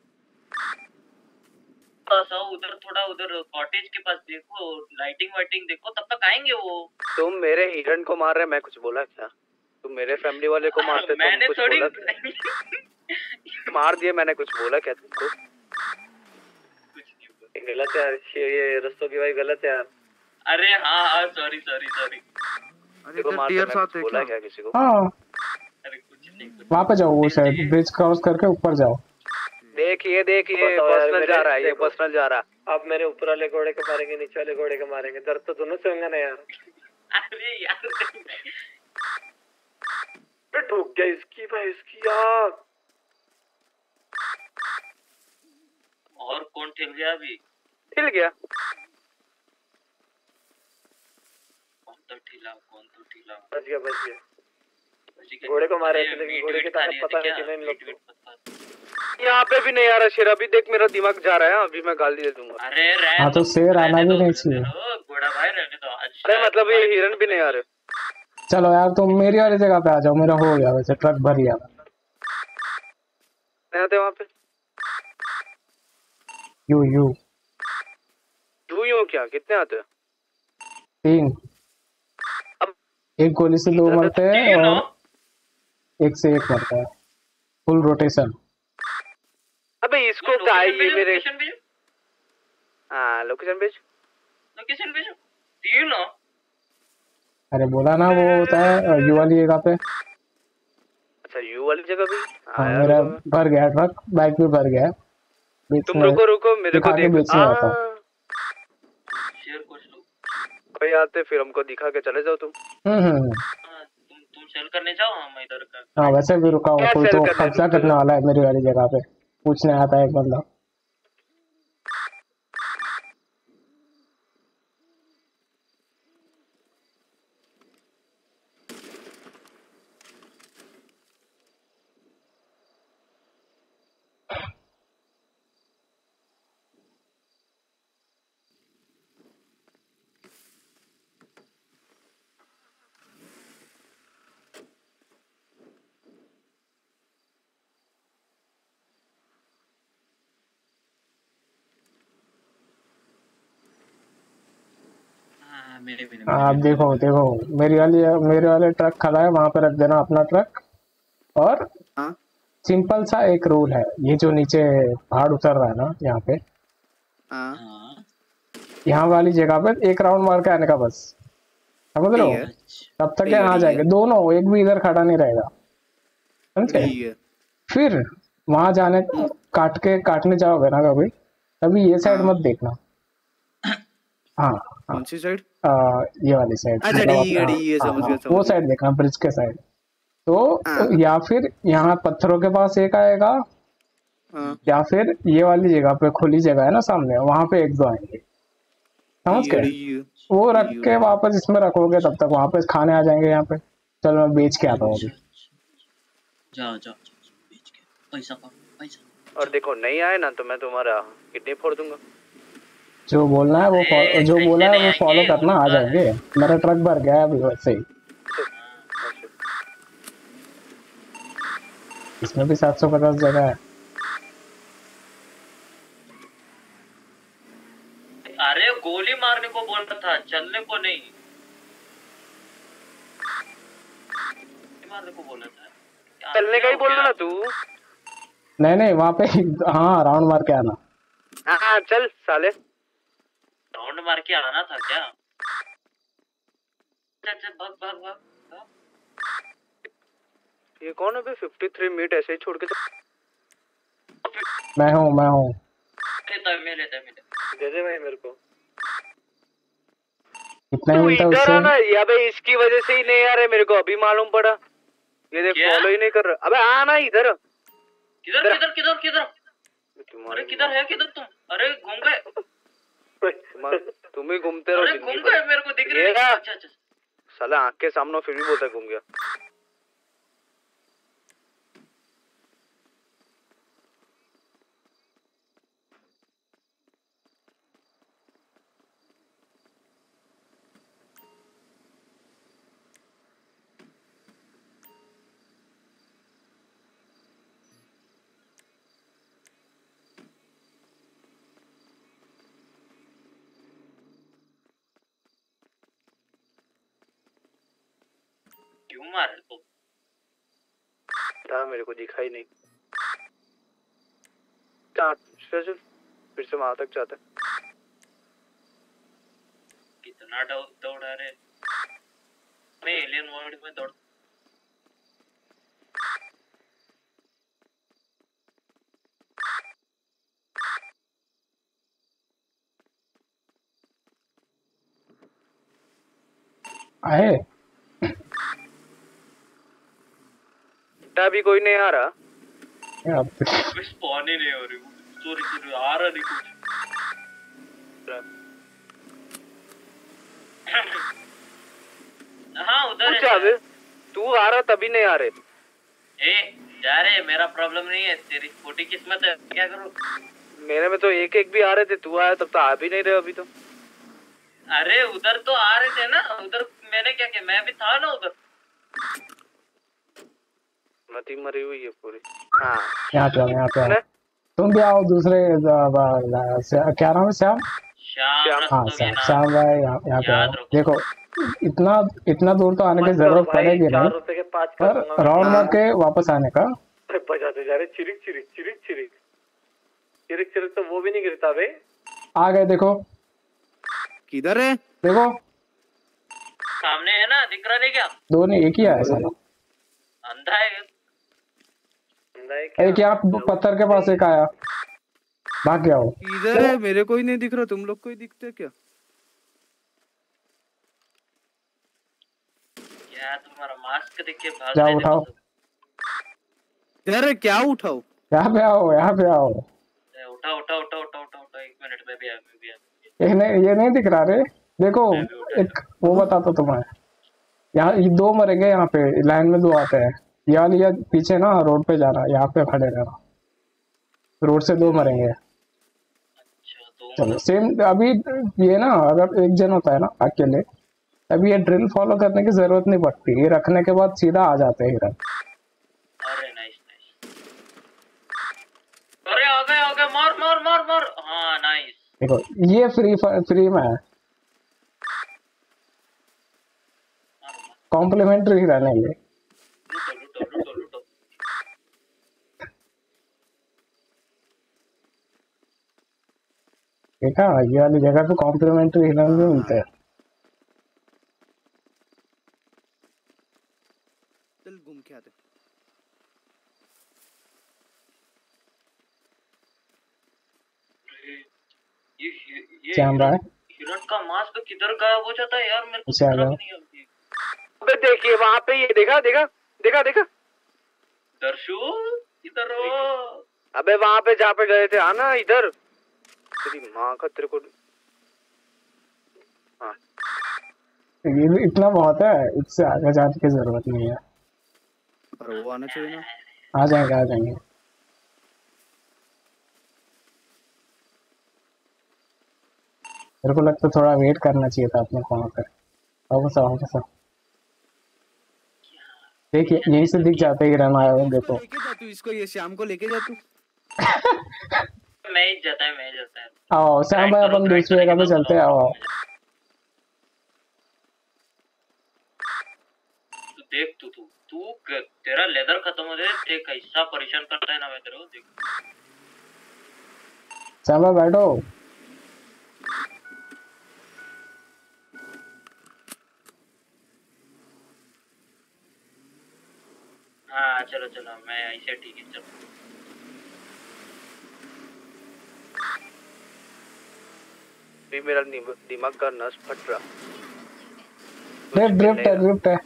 उधर थोड़ा उधर कॉटेज के पास देखो, लाइटिंग वाइटिंग देखो, तब तक आएंगे वो। तुम मेरे हिरण को मार रहे, मैं कुछ बोला क्या? तुम मेरे फैमिली वाले को मारते तो मैंने कुछ थोड़ी मार दिया, मैंने कुछ बोला क्या तुमको? गलत है ये रस्तों की भाई, गलत है यार। अरे हाँ हाँ सॉरी सॉरी सॉरी। देखो मार बोला क्या किसी को? हाँ अरे कुछ नहीं। वहाँ पे जाओ, वो शायद ब्रिज क्रॉस करके ऊपर जाओ। देखिए देखिए पर्सनल जा रहा है, ये पर्सनल जा रहा है। अब मेरे ऊपर वाले घोड़े को मारेंगे, नीचे वाले घोड़े को मारेंगे, दर्द तो दोनों से होगा ना यार। अरे यार ठोक गया इसकी भाई, इसकी यार। और कौन ठिल गया अभी? हिल गया। कौन तो ठिला, कौन तो ठिला। बच गया बच गया। घोड़े को मारे थे, लेकिन मीट घोड़े की वीट ताकत खानी पता थी है क्या? कि नहीं इन लोग मीट को। वीट पता। यहाँ पे भी नहीं आ रहा शेर, अभी देख मेरा दिमाग जा रहा है, अभी मैं गाली दे दूंगा। अरे रहने हाँ तो शेर आना रहने भी दो, नहीं रहने चाहिए। दो, घोड़ा भाई रहने दो। आज अरे शायद मतलब ये तुम्हारी हिरन किस्मत भी नहीं में- आ रहे। चलो यार तुम मेरी वाली जगह पे आ जाओ, मेरा हो गया वैसे, ट्रक भर गया। नहीं आते वहाँ पे। यू यू यू यू क्या कितने आते हैं? तीन। अब एक गोली से दो मरते हैं तीन हो? और एक से एक मरता है, फुल रोटेशन। अबे इसको लोकेशन क्या ये भेजो, मेरे। लोकेशन भेजो, हाँ लोकेशन भेज। लोकेशन भेजो। तीन हो? अरे बोला ना वो होता है यू वाली जगह पे। अच्छा यू वाली जगह भी। हाँ आया मेरा रुको मैं। भर गया ट्रक, बाइक भी भर गया है। तुम बेचने रुको रुको मेरे को दिखा के देख। बेचने आता हूँ। हाँ। शेर कुछ लोग। कोई आते फिर हमको दिखा के चले जाओ तुम। हम्म हम्म हाँ, तुम तुम सेल करने जाओ, हम इधर का। हाँ वैसे भी रुका हूँ, क्या कोई sell तो करने, कब्जा रुक तो करने जाओ। वाला है मेरी वाली जगह पे, पूछने आता है एक बंदा। हाँ, मेरे मेरे हाँ अब देखो देखो, मेरी वाली मेरे वाले ट्रक खड़ा है, वहां पे रख देना अपना ट्रक। और हाँ सिंपल सा एक रूल है, ये जो नीचे पहाड़ उतर रहा है ना यहाँ पे, हाँ हाँ यहाँ वाली जगह पे एक राउंड मार के आने का बस, समझ रहे ठीक हो? है अच्छा तब तक ठीक है, यहाँ आ ठीक जाएंगे है। दोनों, एक भी इधर खड़ा नहीं रहेगा, समझे? ठीक है। फिर वहां जाने काट के काटने जाओगे ना कभी, तभी ये साइड हाँ। मत देखना। हाँ हाँ कौन सी साइड? आ, ये वाली साइड, अच्छा मतलब ठीक है अपना- ठीक है, हाँ, समझ हाँ, गया वो समझ गया। साइड देखना, ब्रिज के साइड। तो हाँ। या फिर यहाँ पत्थरों के पास एक आएगा, हाँ या फिर ये वाली जगह पे खुली जगह है ना सामने, वहां पे एक दो आएंगे, समझ ठीक है गए? ठीक है। वो रख ठीक के है। वापस इसमें रखोगे, तब तक वहां पे खाने आ जाएंगे यहाँ पे। चलो मैं बेच के आता हूँ अभी। अच्छा, जाओ जाओ जाओ, बेच के पैसा कमाओ, पैसा। और देखो नहीं आए ना तो मैं तुम्हारा किडनी फोड़ दूंगा। जो बोलना है वो अरे, follow- जो ऐसे बोला है नहीं वो फॉलो आएंगे, करना, आ उनका जाएंगे। मेरा ट्रक भर गया है अभी वैसे ही। इसमें भी सात सौ पचास जगह है। अरे गोली मारने को बोल रहा था, चलने को नहीं। गोली मारने को बोला था। क्या- चलने का ही क्या बोल रहा हो ना तू। नहीं नहीं वहां पे हाँ राउंड मार के आना। हाँ चल साले। राउंड मार के आना था क्या? चल चल भाग भाग भाग भाग। ये कौन है बे? फिफ्टी थ्री मिनट ऐसे ही छोड़ के चल। मैं हूँ मैं हूँ लेता है, मैं लेता है, मैं लेता है। दे दे भाई मेरे को। कितना ही तू मिलता है इधर उससे? आना या बे, इसकी वजह से ही नहीं आ रहे, मेरे को अभी मालूम पड़ा। ये देख क्या? फॉलो ही नहीं कर रहा। अबे आना इधर। किधर किधर किधर किधर? अरे किधर है, किधर तुम? अरे घूम गए। तुम ही घूमते रहो अरे जिंदगी घूम भर। गए, मेरे को दिख रही ये है। ना। अच्छा अच्छा। साला आंख के सामने फिर भी बोलता है घूम गया। क्यों मार रहे तो? था मेरे को दिखाई नहीं। चल चल, फिर से वहां तक जाता है। कितना दौ- दौड़ा रहे? मैं एलियन वर्ल्ड में दौड़। आए अभी कोई नहीं आ रहा। यार स्पॉन ही नहीं हो रही। सॉरी सॉरी आ रहा नहीं कुछ। हाँ उधर पूछा अबे, तू आ रहा तभी नहीं आ रहे। ए जा रहे, मेरा प्रॉब्लम नहीं है, तेरी खोटी किस्मत है, क्या करूं? मेरे में तो एक एक भी आ रहे थे, तू आया तब तो आ भी नहीं रहे अभी तो। अरे उधर तो आ रहे थे ना, उधर मैंने क्या किया, मैं भी था ना उधर। मती मरी हुई है पूरी। हाँ यहाँ पे आओ, यहाँ पे आओ। तुम भी आओ दूसरे क्या नाम है श्याम? श्याम हाँ श्याम श्याम भाई यहाँ यहाँ पे आओ। देखो इतना इतना दूर तो आने की जरूरत पड़ेगी नहीं, पर राउंड मार के वापस आने का। बजाते जा रहे चिरिक चिरिक चिरिक चिरिक चिरिक चिरिक तो वो भी नहीं गिरता बे। आ गए देखो, किधर है? देखो सामने है ना, दिख रहा नहीं क्या? दो नहीं एक ही आया साला। अंधा है, अंधा है क्या? एक यहाँ पत्थर के पास एक आया, भाग गया वो। किधर है? मेरे को ही नहीं दिख रहा, तुम लोग को ही दिखते है क्या? क्या तुम्हारा मास्क देख के भाग जाओ रहे थे उठाओ। तुम? अरे क्या उठाओ? यहाँ पे आओ, यहाँ पे आओ। ए, उठा उठा उठा उठा उठा उठा एक मिनट में भी आ मैं भी आ ये नहीं ये नहीं दिख रहा रे। देखो एक वो बताता तुम्हें, यहाँ ये दो मरेंगे, यहाँ पे लाइन में दो आते हैं। ये वाली या पीछे ना रोड पे जाना, यहाँ पे खड़े रहना, रोड से दो मरेंगे। अच्छा तो चलो सेम अभी ये ना, अगर एक जन होता है ना अकेले, अभी ये ड्रिल फॉलो करने की जरूरत नहीं पड़ती, ये रखने के बाद सीधा आ जाते हैं हिरन। अरे नाइस नाइस। अरे आ गए आ गए, मार मार मार मार। हाँ नाइस। देखो ये फ्री फ्री में है, कॉम्प्लीमेंट्री रहने ये। लूटो लूटो लूटो लूटो। देखा ये वाली जगह पे कॉम्प्लीमेंट्री हिरन भी मिलते हैं। चल घूम के आते। ये ये श्याम भाई हिरन का मास्क किधर गायब हो जाता है यार, मेरे को अच्छा, समझ आ नहीं आती। अबे देखिए वहाँ पे, ये देखा देखा देखा देखा। दर्शु इधर हो। अबे वहाँ पे जहाँ पे गए थे, आना इधर। तेरी माँ का तेरे को। हाँ ये इतना बहुत है, इससे आगे जाने की जरूरत नहीं है। पर वो आना चाहिए ना। आ जाएंगे आ जाएंगे। मेरे को लगता है थोड़ा वेट करना चाहिए था अपने को वहाँ पे। वापस आओ वापस आओ। देखिए यहीं से दिख जाते ही हिरन आया हुआ, देखो। लेके जा तू इसको, ये शाम को लेके जा तू। मैं ही जाता है मैं ही जाता है। आओ श्याम भाई अपन दूसरी जगह पे चलते हैं। आओ आओ। तू देख तू तू तू तेरा लेदर खत्म हो जाए, देख कैसा परेशान करता है ना मैं तेरे को, देख। श्याम भाई बैठो। हाँ चलो चलो, मैं ऐसे ठीक है चलो। भी मेरा दिमाग का नस फट रहा। ड्रिफ्ट ड्रिफ्ट है ड्रिफ्ट है।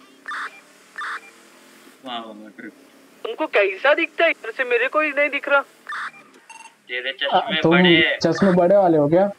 वाह वाह ड्रिफ्ट। तुमको कैसा दिखता है इधर से? मेरे को ही नहीं दिख रहा। तेरे आ, चश्मे तुम बड़े। चश्मे बड़े वाले हो क्या?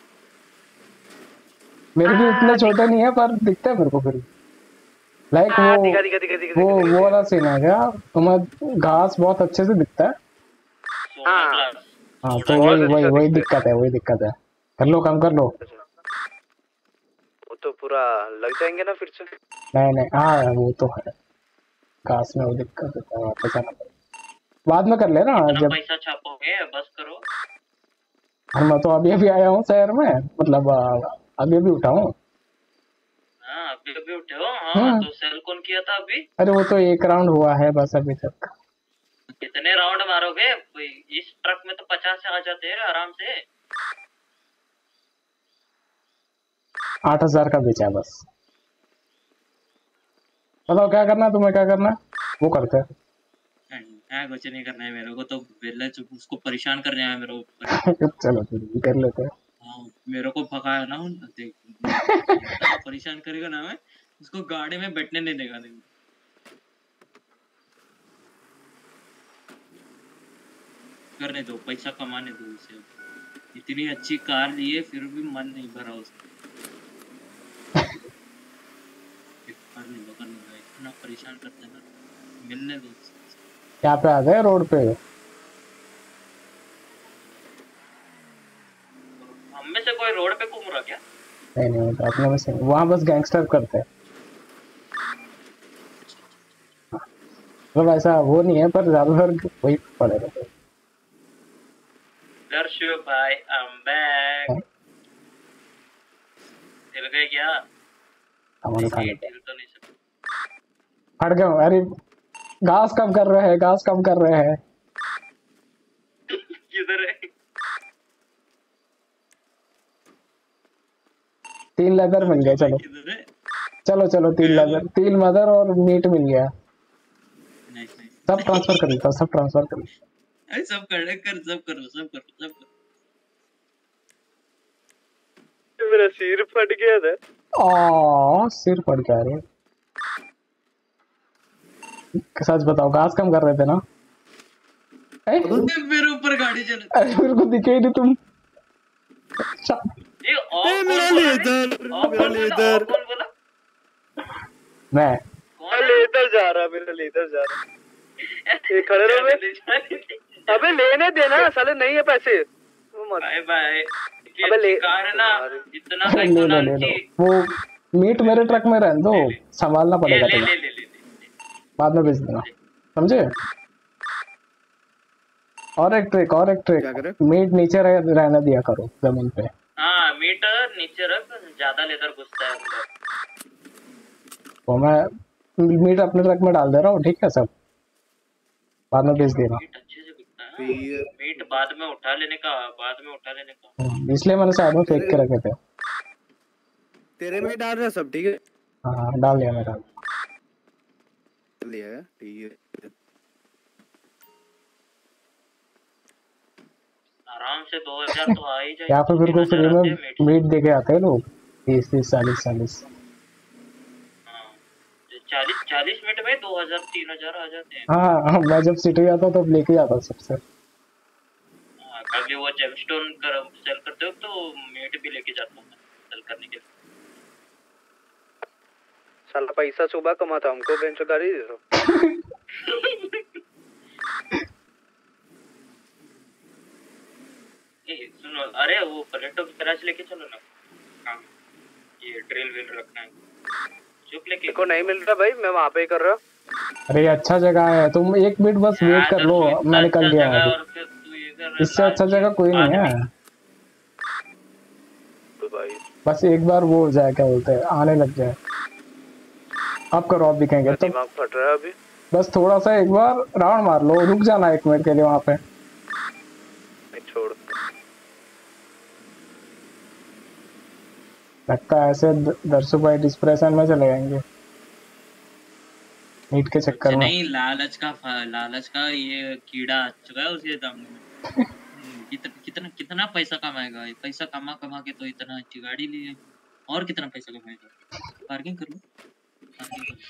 मेरे भी उतने छोटे नहीं है, पर दिखता है मेरे को फिर। लाइक हाँ, वो दिखा, दिखा, दिखा, दिखा, वो दिखा, वो वाला सीन है क्या? तुम्हें घास बहुत अच्छे से दिखता है। हाँ हाँ तो वही वही वही दिक्कत है, वही दिक्कत है। कर लो काम कर लो। वो तो पूरा लग जाएंगे ना फिर से। नहीं नहीं हाँ वो तो है, घास में वो दिक्कत है, वापस आना पड़ेगा। बाद में कर लेना जब। पैसा छापोगे बस करो। हाँ मैं तो अभी अभी आया हूँ शहर में, मतलब अभी अभी उठा हूँ। हाँ अभी अभी उठे हो? हाँ तो सेल कौन किया था अभी? अरे वो तो एक राउंड हुआ है बस अभी तक। कितने राउंड मारोगे? इस ट्रक में तो पचास से आ जाते हैं आराम से। आठ हजार का बेचा बस। बताओ क्या करना है तुम्हें, क्या करना है वो करते हैं। हाँ कुछ नहीं करना है मेरे को, तो वेला चुप उसको परेशान करने आया मेरे ऊपर। चलो फिर भी कर लेते हैं। हाँ, मेरे को भगाया ना उन देख इतना परेशान करेगा ना मैं उसको गाड़ी में बैठने नहीं देगा नहीं करने दो पैसा कमाने दो उसे इतनी अच्छी कार ली है फिर भी मन नहीं भरा उसका करने दो करने दो इतना परेशान करते ना मिलने दो यहाँ पे आ गए रोड पे। हम में से कोई रोड पे घूम रहा क्या नहीं नहीं होता अपने में से वहाँ बस गैंगस्टर करते हैं मतलब ऐसा वो नहीं है पर ज्यादातर वही पड़ेगा। दर्शु भाई I'm back हिल गए क्या हमारे खाने पे हिल तो नहीं सकते हट गया हूँ। अरे घास कम कर रहे हैं घास कम कर रहे हैं। किधर है तीन लेदर मिल गए चलो किधर है चलो चलो तीन लेदर तीन मदर और मीट मिल गया। नाइस नाइस सब ट्रांसफर कर देता हूँ सब ट्रांसफर कर देता अरे सब कर कर सब करो सब करो सब करो मेरा सिर फट गया था। आ सिर फट गया रे। सच बताओ घास कम कर रहे थे ना। ए? मेरे ऊपर गाड़ी चल अरे मेरे को दिखे ही नहीं तुम। ये और मेरा लेदर मेरा लेदर कौन बोला मैं कौन ले इधर जा रहा मेरा ले इधर जा रहा ये खड़े रहो बे। अबे लेने देना साले नहीं है पैसे वो मत बाय बाय अबे ले कार है ना इतना ले लो ले लो वो मीट मेरे ट्रक में रहने दो संभालना ले पड़ेगा ले तुम्हें ले ले ले बाद में भेज देना समझे। और एक ट्रिक और एक क्या ट्रिक करे? मीट नीचे रह, रहने दिया करो जमीन पे। हाँ मीटर नीचे रख ज्यादा लेदर घुसता है अंदर तो मैं मीट अपने ट्रक में डाल दे रहा हूँ ठीक है सब बाद में भेज देना। मीट अच्छे से बिकता है मीट बाद में उठा लेने का बाद में उठा लेने का इसलिए मैंने साइड में फेंक के रखे थे। तेरे में डाल रहा सब ठीक है हाँ डाल दिया मैं डाल लिया है ठीक है आराम से दो हजार तो आ ही जाए यहाँ पे फिर को फ्री में मीट दे के आते हैं लोग तीस तीस चालीस चालीस। चालीस चालीस मिनट में दो हजार तीन हजार आ जाते हैं। हाँ हाँ मैं जब सिटी आता तब लेके आता सबसे। हाँ, कभी वो जेमस्टोन कर सेल करते हो तो मीट भी लेके जाता हूँ सेल करने के लिए। साला पैसा सुबह कमाता हमको बेंच गाड़ी दे दो। ए सुनो अरे वो पलेटो की गैराज लेके चलो ना काम ये ड्रिल व्हील रखना है चुप लेके को नहीं मिल रहा भाई मैं वहाँ पे ही कर रहा। अरे अच्छा जगह है तुम एक मिनट बस वेट कर लो मैं निकल गया हूँ। इससे अच्छा जगह कोई नहीं है तो भाई बस एक बार वो हो जाए क्या बोलते हैं आने लग जाए आप करो आप दिखेंगे तो दिमाग फट रहा है अभी। बस थोड़ा सा एक बार राउंड मार लो रुक जाना एक मिनट के लिए वहाँ पे नहीं छोड़ लगता है ऐसे दर्शु भाई डिस्प्रेशन में चले जाएंगे नीट के चक्कर में। नहीं लालच का लालच का ये कीड़ा आ चुका है उसके दामन में कितना कितना कितना पैसा कमाएगा पैसा कमा कमा के तो इतना अच्छी गाड़ी ली है और कितना पैसा कमाएगा पार्किंग कर लो पार्किंग कर लो।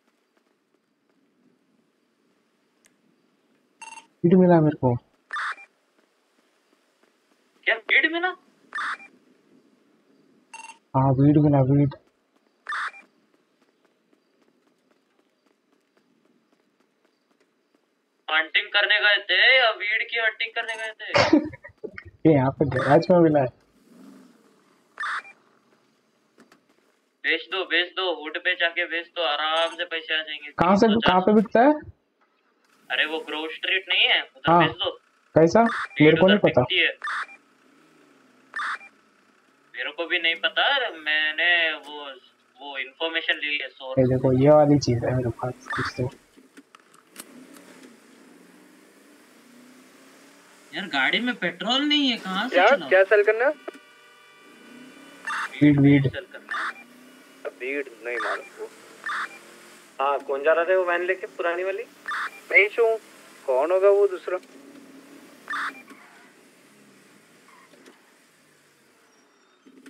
वीड मिला मेरे को क्या वीड मिला हाँ वीड मिला वीड हंटिंग करने गए थे या वीड की हंटिंग करने गए थे ये यहाँ पे गैराज में मिला है। बेच दो बेच दो हुड पे जाके बेच दो आराम से पैसे आ जाएंगे। कहाँ से कहाँ पे बिकता है? अरे वो ग्रोव स्ट्रीट नहीं है उधर हाँ। बेच दो। कैसा मेरे को नहीं पता मेरे को भी नहीं पता मैंने वो वो इन्फॉर्मेशन ली है सोर्स। ये देखो ये वाली चीज है मेरे पास कुछ तो यार गाड़ी में पेट्रोल नहीं है कहाँ से यार चलाऊं? क्या सेल करना है? वीड वीड सेल करना है। भीड़ नहीं मालूम वो। हाँ कौन जा रहा था वो वैन लेके पुरानी वाली? नहीं छू कौन होगा वो दूसरा?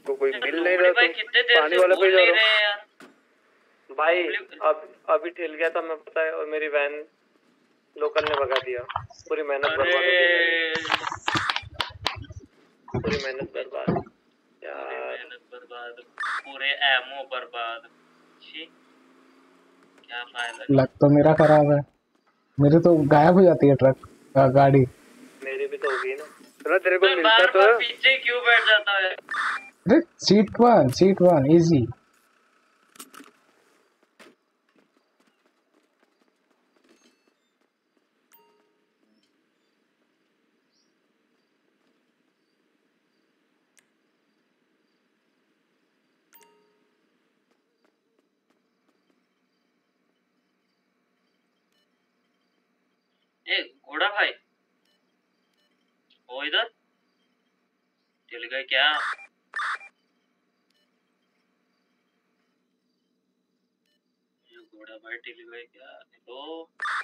को कोई मिल नहीं लोमड़ी रहा भाई तुम कितने देर पानी से वाला बोल पे जा नहीं रहा रहे हैं यार। भाई अब अभी ठेल गया था मैं, पता है, और मेरी वैन लोकल ने भगा दिया। पूरी मेहनत बर्बाद हो गई मेरी, पूरी मेहनत बर्बाद पूरी यार। मेहनत बर्बाद, पूरे एमओ बर्बाद। छी, क्या फायदा। लग तो मेरा खराब है, मेरे तो गायब हो जाती है ट्रक आ, गाड़ी। मेरी भी तो होगी ना। चलो तेरे को मिलता बार तो बार है। पीछे क्यों बैठ जाता है। अरे seat one seat one easy. ए घोड़ा भाई, वो इधर चल गए क्या। ये घोड़ा भाई टिल गए क्या। तो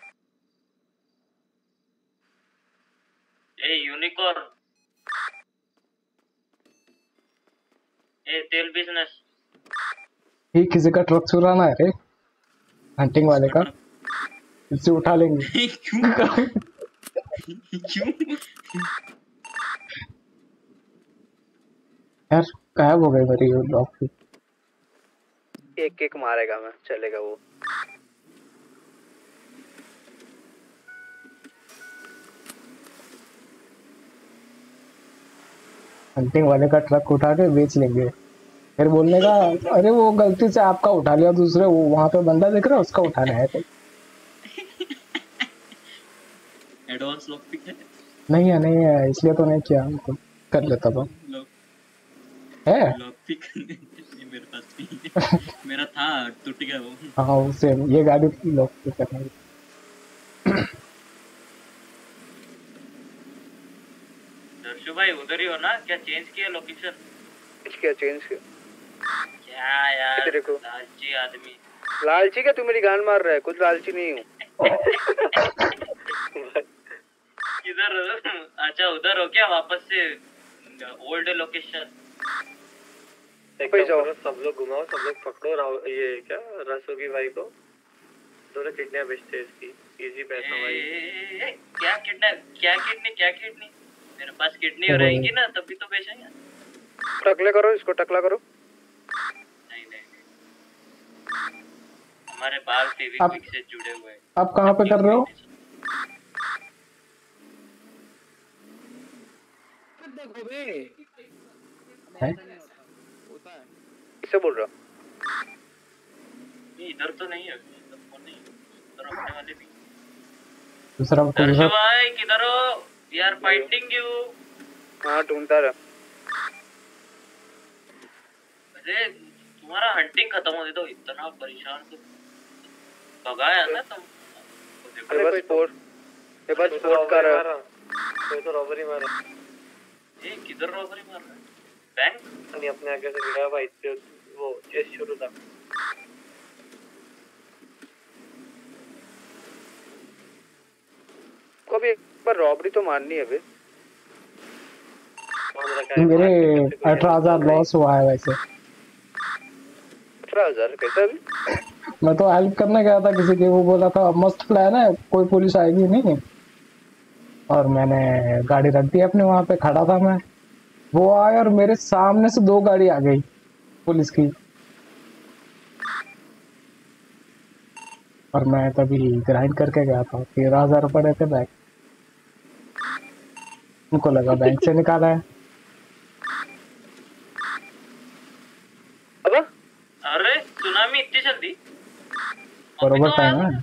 ए यूनिकॉर्न, ए तेल बिजनेस। ये किसी का ट्रक चुराना है रे, हंटिंग वाले का, इससे उठा लेंगे। क्यों क्यों। यार गायब हो गई मेरी लॉक की। एक एक मारेगा मैं, चलेगा वो। हंटिंग वाले का ट्रक उठा के बेच लेंगे, फिर बोलने का अरे वो गलती से आपका उठा लिया, दूसरे वो वहां पे बंदा दिख रहा है उसका उठाना है। तो एडवांस लॉक पिक है। नहीं है नहीं है इसलिए तो नहीं किया, तो कर लेता था। है लॉक पिक मेरे पास भी मेरा था, टूट गया वो। हाँ उसे ये गाड़ी लॉक पे करना है। दर्शु भाई उधर ही हो ना, क्या चेंज किया लोकेशन। क्या चेंज किया क्या यार तेरे को? लालची आदमी। लालची क्या, तू मेरी गान मार रहा है? कुछ लालची नहीं हूँ। किधर। अच्छा उधर हो क्या, वापस से ओल्ड लोकेशन। एक काम करो, सब लोग घुमाओ, सब लोग पकड़ो राव, ये क्या रसोगी भाई को, दोनों किडनियां बेचते हैं इसकी, इजी पैसा भाई। ए, क्या किडनी क्या किडनी क्या किडनी, मेरे पास किडनी रहेगी ना तभी तो बेचेंगे। टकले करो इसको, टकला करो। नहीं नहीं हमारे बाल टीवी आप, क्विक से जुड़े हुए हैं। आप कहाँ पे कर रहे हो? देखो बे है? किससे बोल रहा? ये इधर तो नहीं है, इधर कौन नहीं है, इधर अपने वाले भी। दूसरा दर्शु भाई किधर हो, वी आर फाइटिंग यू। हाँ ढूंढता रहा। अरे तुम्हारा हंटिंग खत्म होने दो, इतना परेशान तो भगाया ना तुम। ये बस स्पोर्ट ये बस स्पोर्ट कर रहा है। कोई तो रॉबरी मारा। ए किधर रॉबरी मार रहा है? बैंक नहीं अपने आगे से गिरा भाई, वो चेस शुरू था। को भी एक बार रॉबरी तो मारनी है बे। मेरे अठारह हजार लॉस हुआ है वैसे। अठारह हजार कैसा भी? मैं तो हेल्प करने गया था किसी की, वो बोला था मस्त प्लान है, कोई पुलिस आएगी नहीं, और मैंने गाड़ी रख दी अपने वहां पे, खड़ा था मैं, वो आया और मेरे सामने से दो गाड़ी आ गई पुलिस की, और मैं तभी ग्राइंड करके गया था। तेरह हजार रुपए रहते बैंक, उनको लगा बैंक से निकाला है। अब अरे सुनामी इतनी जल्दी, बरोबर टाइम है।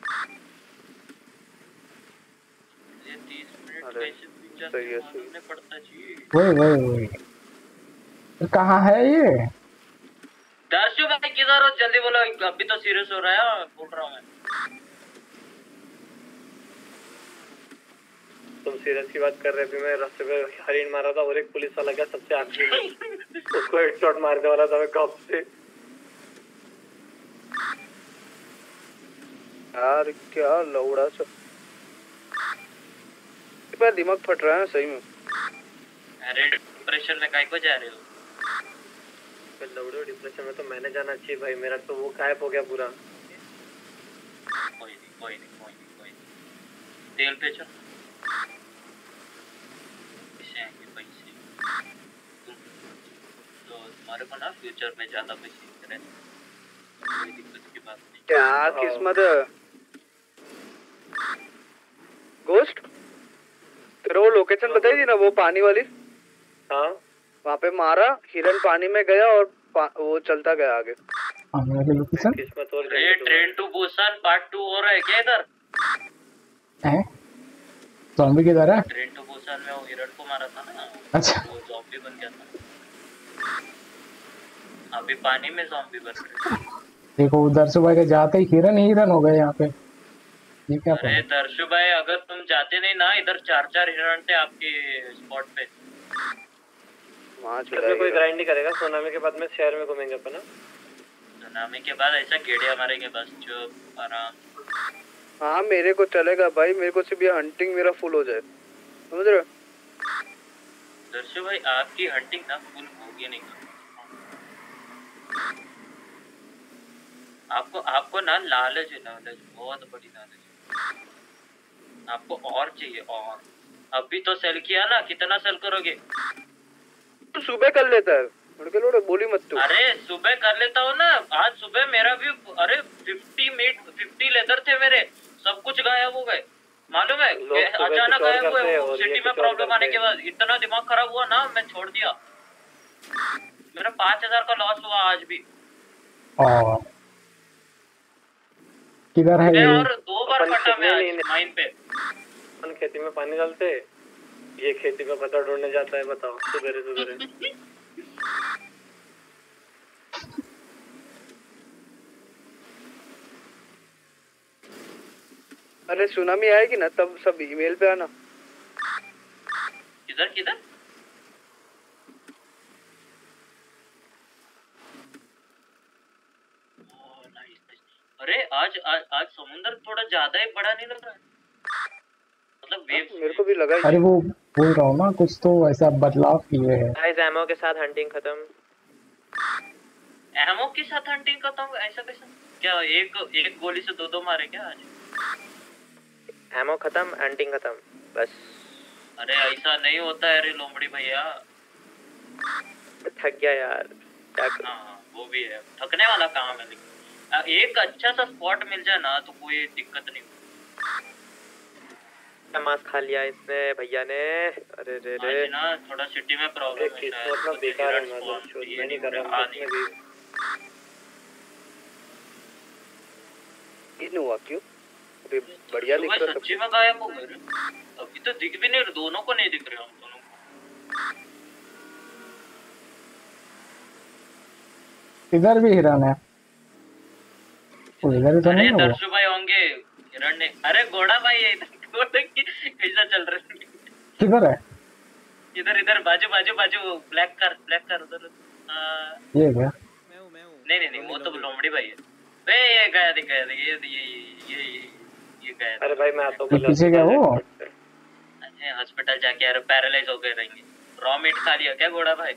ये तीस मिनट अरे, कैसे बीत जाते सही है, हैं सही। मालूम नहीं पड़ता जी। वही वही वही कहाँ है ये? दर्शु भाई किधर हो, जल्दी बोलो, अभी तो सीरियस हो रहा है, बोल रहा हूँ मैं। तुम सीरियस की बात कर रहे थे, मैं रास्ते पे हरिण मारा था और एक पुलिस वाला गया सबसे आखिरी में, उसको हेडशॉट मारने वाला था मैं कब से। यार क्या लौड़ा सब, इस बार दिमाग फट रहा है सही में। अरे डिप्रेशन में काहे को जा रहे हो? लौड़ो डिप्रेशन में तो मैंने जाना चाहिए भाई, मेरा तो वो गायब हो गया पूरा। कोई नहीं कोई नहीं कोई नहीं कोई नहीं तेल पे चल पैसे आएंगे पैसे तुम तो तुम्हारे को ना फ्यूचर में ज्यादा पैसे करें कोई दिक्कत की बात नहीं। क्या किस्मत है गोस्ट तेरे वो लोकेशन बताई थी ना वो पानी वाली। हाँ वहाँ पे मारा हिरन पानी में गया और वो चलता गया आगे। पानी वाली लोकेशन किस्मत और अरे train to Busan part two हो रहा है क्या इधर है? ज़ॉम्बी किधर है? ट्रेन टू बुसान में वो हिरन को मारा था ना। अच्छा वो ज़ॉम्बी बन गया था अभी पानी में ज़ॉम्बी बन रहे। देखो उधर से भाई के जाते ही हिरन ही हिरन हो गए यहाँ पे। ये क्या? अरे दर्शु भाई अगर तुम जाते नहीं ना इधर चार चार हिरन थे आपके स्पॉट पे। इसमें कोई ग्राइंड नहीं करेगा। सुनामी के बाद में शहर में घूमेंगे अपन। सुनामी के बाद ऐसा गेड़िया मारेंगे बस चुप आराम। हाँ मेरे को चलेगा भाई, मेरे को सिर्फ ये हंटिंग मेरा फुल हो जाए समझ रहे हो। दर्शु भाई आपकी हंटिंग ना फुल होगी नहीं। आपको आपको ना लालच है, लालच बहुत बड़ी लालच है। आपको और चाहिए और। अभी तो सेल किया ना, कितना सेल करोगे? तो सुबह कर लेता है लड़के लोड़े बोली मत तू। अरे सुबह कर लेता हूँ ना, आज सुबह मेरा भी अरे फिफ्टी मीट फिफ्टी लेदर थे मेरे, सब कुछ गायब हो गए मालूम है। अचानक गायब हुए सिटी में प्रॉब्लम आने के बाद। इतना दिमाग खराब हुआ ना मैं छोड़ दिया। मेरा पाँच हजार का लॉस हुआ आज भी। और किधर है ये? और दो बार फटा मैं आज माइन पे। अपन खेती में पानी डालते, ये खेती में पत्थर ढूंढने जाता है। बताओ सुबेरे सुबेरे। अरे सुनामी आएगी ना तब सब ईमेल पे आना। किधर किधर? अरे आज आज आज समुद्र थोड़ा ज्यादा ही बड़ा नहीं लग रहा है, मतलब वेव्स। मेरे को भी लगा। अरे वो बोल रहा हूँ ना कुछ तो ऐसा बदलाव किए हैं। गाइस एमओ के साथ हंटिंग खत्म। एमओ के साथ हंटिंग खत्म? ऐसा कैसा? क्या एक एक गोली से दो दो मारे क्या आज? एमओ खत्म हंटिंग खत्म बस। अरे ऐसा नहीं होता है रे लोमड़ी भैया। थक गया यार क्या करूं। हाँ वो भी है, थकने वाला काम है। लेकिन एक अच्छा सा स्पॉट मिल जाए ना तो कोई दिक्कत नहीं। मांस खा लिया इसने भैया ने। अरे रे रे आज ना थोड़ा सिटी में प्रॉब्लम है शायद, मतलब बेकार है। मैं नहीं कर रहा हूं। इन हुआ क्यों? अभी बढ़िया दिख रहा है। सच्ची में गायब हो गए। अभी तो दिख भी नहीं, दोनों को नहीं दिख रहे हम दोनों को। इधर भी हिरन है। इधर तो नहीं है। दर्शु भाई होंगे हिरण ने। अरे घोड़ा भाई है घोड़े की कैसा चल रहा है? किधर है? इधर इधर बाजू बाजू बाजू ब्लैक कार ब्लैक कार उधर। ये क्या? मैं हूं मैं हूं। नहीं नहीं नहीं वो तो लोमड़ी भाई है। बे ये गया दिख गया ये ये ये ये गया। अरे भाई मैं आता हूं। पीछे क्या वो? अच्छा हॉस्पिटल जाके यार पैरालाइज हो गए रहेंगे। रॉ मीट खा लिया क्या घोड़ा भाई?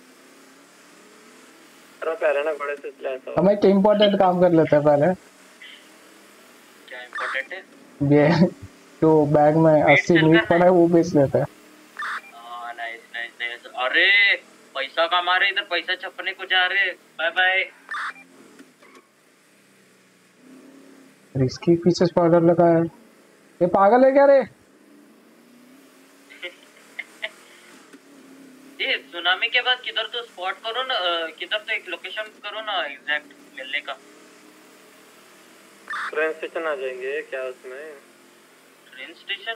अरे पैर ना घोड़े से लेता हूं। हम एक इम्पोर्टेंट काम कर लेते हैं पहले। क्या इम्पोर्टेंट है? ये जो बैग में अस्सी मीट पड़ा है वो बेच लेते हैं। हां नाइस नाइस नाइस। अरे पैसा कमा रहे इधर, पैसा छपने को जा रहे। Bye bye. इसके पीछे स्पॉइलर लगा है। ये पागल है क्या रे? ये सुनामी के बाद किधर तो स्पॉट करो ना, किधर तो एक लोकेशन करो ना एग्जैक्ट मिलने का। ट्रेन स्टेशन आ जाएंगे क्या उसमें? ट्रेन स्टेशन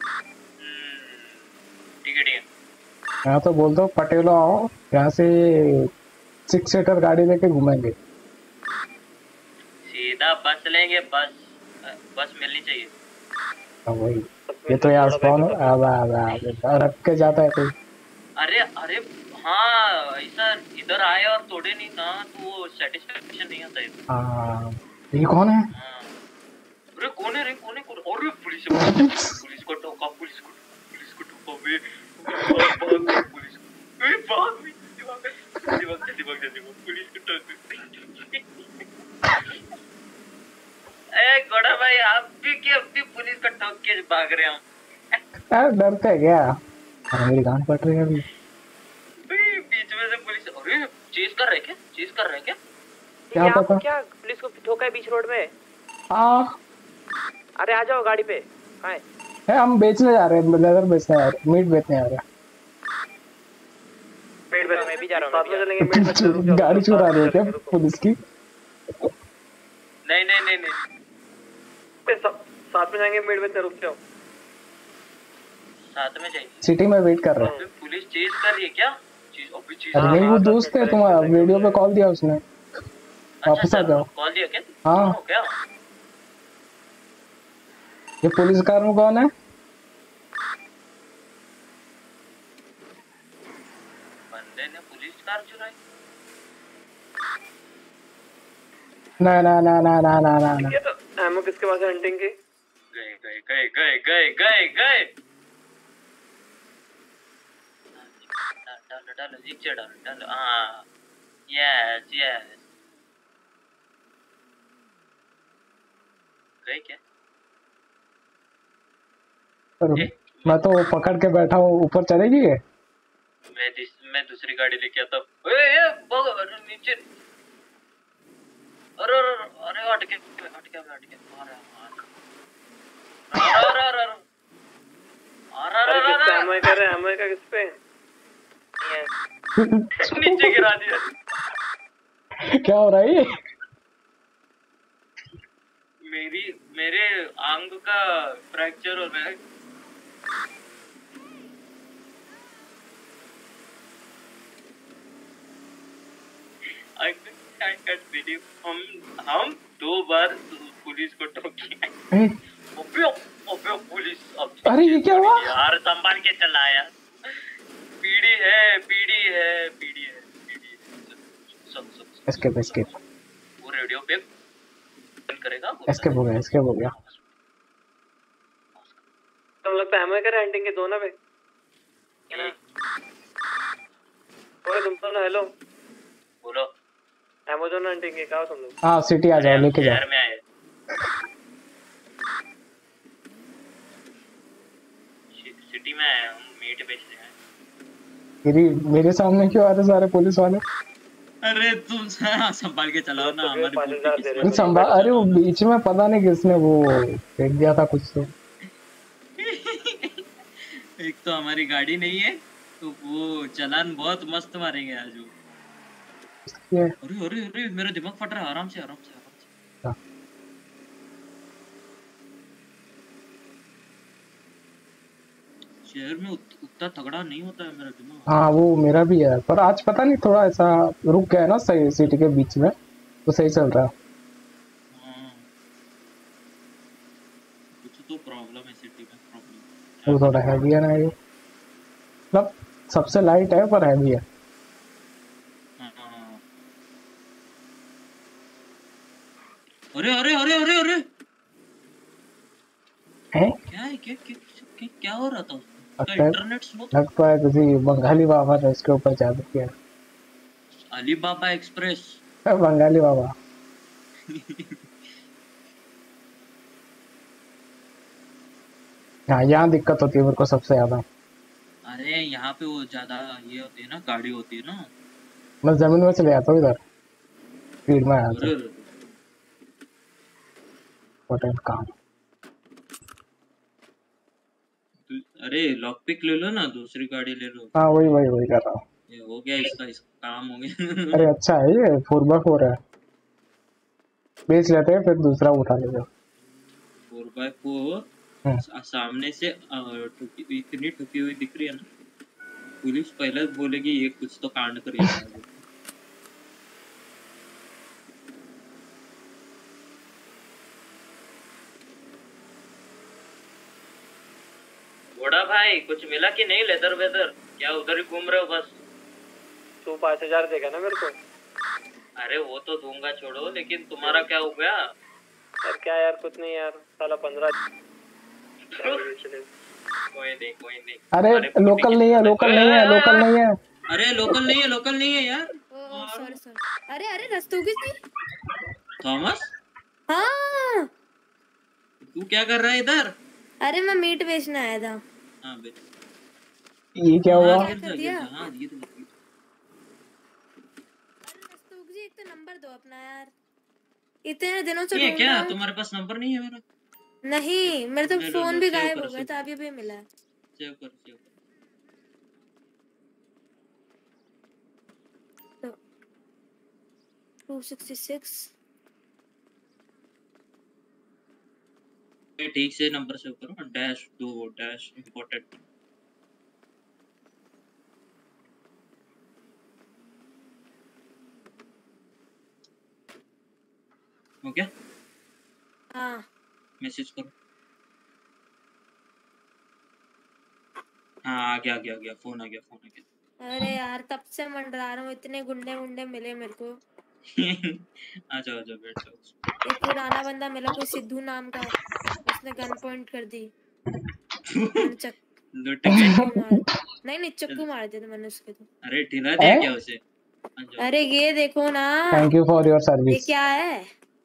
ठीक है ठीक है। यहाँ तो बोल दो पटेलो आओ, यहाँ से सिक्स सीटर गाड़ी लेके घूमेंगे। सीधा बस लेंगे, बस बस मिलनी चाहिए। वही ये तो यार स्पॉन रख के जाता है कोई। अरे अरे हाँ ऐसा इधर आए और तोड़े नहीं ना तो सेटिस्फेक्शन नहीं आता है। हाँ ये कौन है? अरे कौन है रे कौन है कौन? अरे पुलिस पुलिस को टोका पुलिस को पुलिस को टोका बे पुलिस को भाग भाग जल्दी भाग जल्दी भाग पुलिस को ठोक ए गोड़ा भाई आप भी क्या अपनी पुलिस को ठोक के भाग रहे हो यार डरते है क्या? अरे मेरी गांड फट रही है अभी। बीच में से पुलिस अरे चेस कर रहे क्या चेस कर रहे क्या क्या पता क्या पुलिस को ठोका है बीच रोड में? हाँ अरे आ जाओ गाड़ी पे। कहाँ है? है हम बेचने जा रहे हैं, लेदर बेचने जा रहे हैं, मीट बेचने जा रहे हैं। मीट बेचने मैं भी जा रहा हूँ। साथ में चलेंगे मीट बेचने। गाड़ी चुरा रहे थे पुलिस की। नहीं नहीं नहीं नहीं साथ में जाएंगे मीट बेचने। रुक जाओ साथ में जाएंगे। सिटी में वेट कर रहे हैं। पुलिस चेस कर रही है क्या? चेस अभी चेस अरे नहीं वो दोस्त है तुम्हारा, वीडियो पे कॉल दिया उसने। वापस आ जाओ। कॉल दिया क्या? हाँ क्या? ये पुलिस कार में कौन है? बंदे ने पुलिस कार चुराई। ना ना ना ना ना ना ना ना ये तो एमओ किसके पास है हंटिंग की? गए गए गए गए गए गए गए डाल डाल नीचे डाल डाल हाँ यस यस गए क्या? मैं तो पकड़ के बैठा हूँ, ऊपर चलेगी ये? मैं दिस, मैं दूसरी गाड़ी लेके आता हूँ। ए ए भागो नीचे। अरे अरे अरे हट के हट के हट के अरे अरे अरे अरे अरे अरे किस पे एमओ कर रहे हैं? एमओ का किस पे? नीचे गिरा दिया। क्या हो रहा है ये? मेरी मेरे आंग का फ्रैक्चर हो रहा है। I can't believe हम हम दो बार पुलिस को ठोकी। अबे अबे पुलिस अब अरे ये क्या हुआ? यार संभाल के चला यार। पीढ़ी है पीढ़ी है पीढ़ी है पीढ़ी है। सब सब एस्केप एस्केप। वो रेडियो पे करेगा। एस्केप हो गया एस्केप हो गया। तो लगता है एमओ कर हंटिंग के दो ना बे। ओए तुम तो ना हेलो बोलो। अमेज़न हंटिंग के कहा तुम लोग? हाँ सिटी आ जाओ लेके जाओ। शहर में आए। सिटी में आए हम मीट बेच रहे हैं। मेरी मेरे सामने क्यों आ रहे सारे पुलिस वाले? अरे तुम संभाल के चलाओ ना हमारी संभाल। अरे वो बीच में पता नहीं किसने वो फेंक दिया था कुछ तो। एक तो हमारी गाड़ी नहीं है तो वो चालान बहुत मस्त मारेंगे आज वो। अरे अरे अरे मेरा दिमाग फट रहा है। आराम से आराम से आराम से। शहर में उतना तगड़ा नहीं होता है मेरा दिमाग। हाँ वो मेरा भी है, पर आज पता नहीं थोड़ा ऐसा रुक गया है ना सही सिटी के बीच में, तो सही चल रहा है। हाँ कुछ तो प्रॉब्लम है सिटी में। प्रॉब्लम वो थोड़ा हैवी है ना ये, मतलब सबसे लाइट है पर हैवी है। अरे अरे अरे अरे अरे हैं? क्या है क्या क्या, क्या, क्या हो रहा था? लगता है इंटरनेट स्लो लगता है किसी बंगाली बाबा ने इसके ऊपर जादू किया। Ali Baba express. बंगाली बाबा। हाँ यहाँ दिक्कत होती है मेरे को सबसे ज्यादा। अरे यहाँ पे वो ज्यादा ये होती है ना, गाड़ी होती है ना। मैं जमीन में चले जाता हूँ इधर, स्पीड में आया था। काम। अरे लॉक पिक ले लो ना, दूसरी गाड़ी ले लो। हाँ वही वही वही कर रहा हूँ। ये हो गया इसका इसका काम हो गया। अरे अच्छा है ये फोर बाय फोर है, बेच लेते हैं फिर दूसरा उठा लेंगे। फोर बाय फोर सामने से ठुकी इतनी ठुकी हुई दिख रही है ना, पुलिस पहले बोलेगी ये कुछ तो कांड कर रही है। घोड़ा भाई कुछ मिला कि नहीं? लेदर वेदर क्या उधर ही घूम रहे हो बस? तू पाँच हजार देगा ना मेरे को? अरे वो तो दूंगा छोड़ो, लेकिन तुम्हारा क्या हो गया? यार क्या यार कुछ नहीं यार, साला पंद्रह। कोई नहीं कोई नहीं। अरे लोकल नहीं है लोकल नहीं है लोकल नहीं है। अरे लोकल नहीं है लोकल नहीं है यार। Sorry sorry. अरे अरे रस्तोगी जी। थॉमस हाँ तू क्या कर रहा है इधर? अरे मैं मीट बेचने आया था। हाँ बेच। ये क्या हुआ? गिर जा, गिर जा, हाँ, गिर जा। रस्तोगी जी एक तो नंबर दो अपना यार, इतने दिनों से ये ढूंढ क्या रहा हूँ। तुम्हारे पास नंबर नहीं है मेरा? नहीं मेरे तो ले लो, फोन लो, भी सेव गायब करो, हो गया सेव था, अभी अभी मिला है। सेव कर सेव कर। Two sixty six. ये ठीक से नंबर सेव करो, डैश दो डैश इम्पोर्टेंट। हो गया? हाँ मैसेज करो। हाँ आ गया आ गया आ गया, फोन आ गया फोन आ गया। अरे यार तब से मंडरा रहा हूँ, इतने गुंडे गुंडे मिले मेरे को। आ जाओ आ जाओ बैठ जाओ। एक पुराना बंदा मिला कोई सिद्धू नाम का, उसने गन पॉइंट कर दी। मैंने चक लुट गए। चक्कू मार नहीं नहीं चक्कू मार दिया था मैंने उसके तो। अरे ढिला दिया क्या उसे? आ जाओ अरे ये देखो ना, थैंक यू फॉर योर ये सर्विस। क्या है?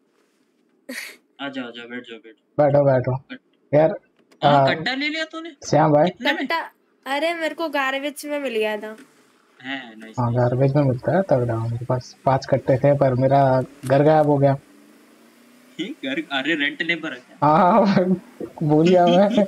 आ जाओ आ जाओ बैठ जाओ बैठ। बैठो बैठो यार। हाँ आ, कट्टा ले लिया तूने? श्याम भाई कितने में? कट्टा अरे मेरे को गार्बेज में मिल गया था। है नाइस। हाँ गार्बेज में मिलता है तगड़ा। मेरे पास पांच कट्टे थे पर मेरा घर गायब हो गया। घर अरे रेंट नहीं भरा क्या? हाँ भूल गया मैं।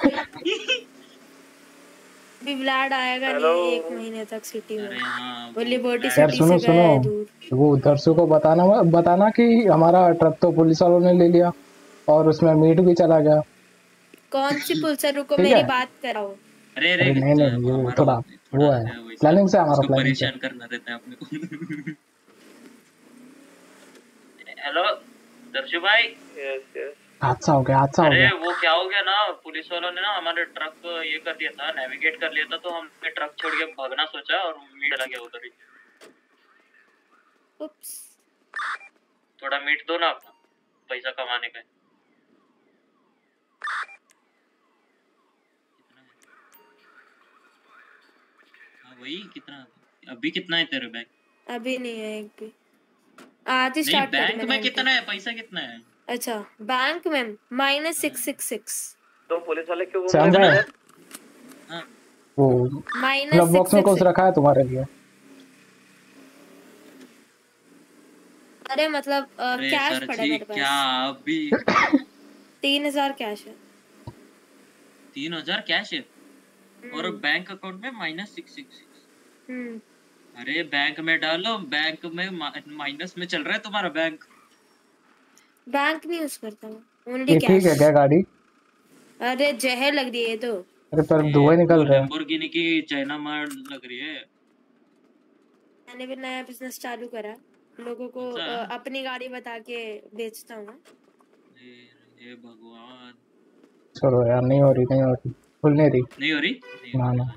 अभी व्लाड आएगा नहीं एक महीने तक सिटी में। अरे हाँ वो लिबर्टी यार सिटी सुनो से गया है सुनो, दूर। वो दर्शु को बताना बताना कि हमारा ट्रक तो पुलिस वालों ने ले लिया और उसमें मीट भी चला गया। कौन सी पुलिस है? रुको ठीक मेरी है? बात कराओ। अरे अरे अरे नहीं नहीं ये हमारा थोड़ा वो है वैसा, प्लानिंग से, हमारा उसको प्लानिंग से। परेशान करना रहता है अपने को। हेलो दर्शु भाई। Yes yes. हादसा हो गया हादसा हो अरे गया। वो क्या हो गया ना, पुलिस वालों ने ना हमारे ट्रक ये कर दिया था, नेविगेट कर लिया था, तो हमने ट्रक छोड़ के भागना सोचा और मीट चला गया उधर ही। उप्स। थोड़ा मीट दो ना अपना, पैसा कमाने का है। हाँ वही कितना अभी कितना है तेरे बैंक? अभी नहीं है एक भी, आज ही नहीं स्टार्ट बैंक में कितना है? पैसा कितना है? अच्छा बैंक में माइनस सिक्स सिक्स सिक्स। तो पुलिस वाले क्यों घूम श्याम रहे भाई हैं? हाँ वो माइनस क्लब सिक्स बॉक्स में कुछ सिक्स। रखा है तुम्हारे लिए। अरे मतलब अ, अरे कैश सर पड़ा है जी मेरे क्या पास। अभी तीन हजार कैश है। तीन हजार कैश है और बैंक अकाउंट में माइनस सिक्स सिक्स सिक्स। हम्म अरे बैंक में डालो, बैंक में माइनस में चल रहा है तुम्हारा बैंक। बैंक नहीं यूज करता हूँ, ओनली ये ठीक है कैश। क्या गाड़ी? अरे जहर लग रही है तो। अरे पर धुआं निकल रहा है। लैम्बोर्गिनी की चाइना मार लग रही है। मैंने भी नया बिजनेस चालू करा, लोगों को अच्छा। अ, अपनी गाड़ी बता के बेचता हूँ। हे भगवान। चलो यार नहीं हो रही नहीं हो रही खुल नहीं रही। नहीं हो रही? नहीं ना हो ना रही।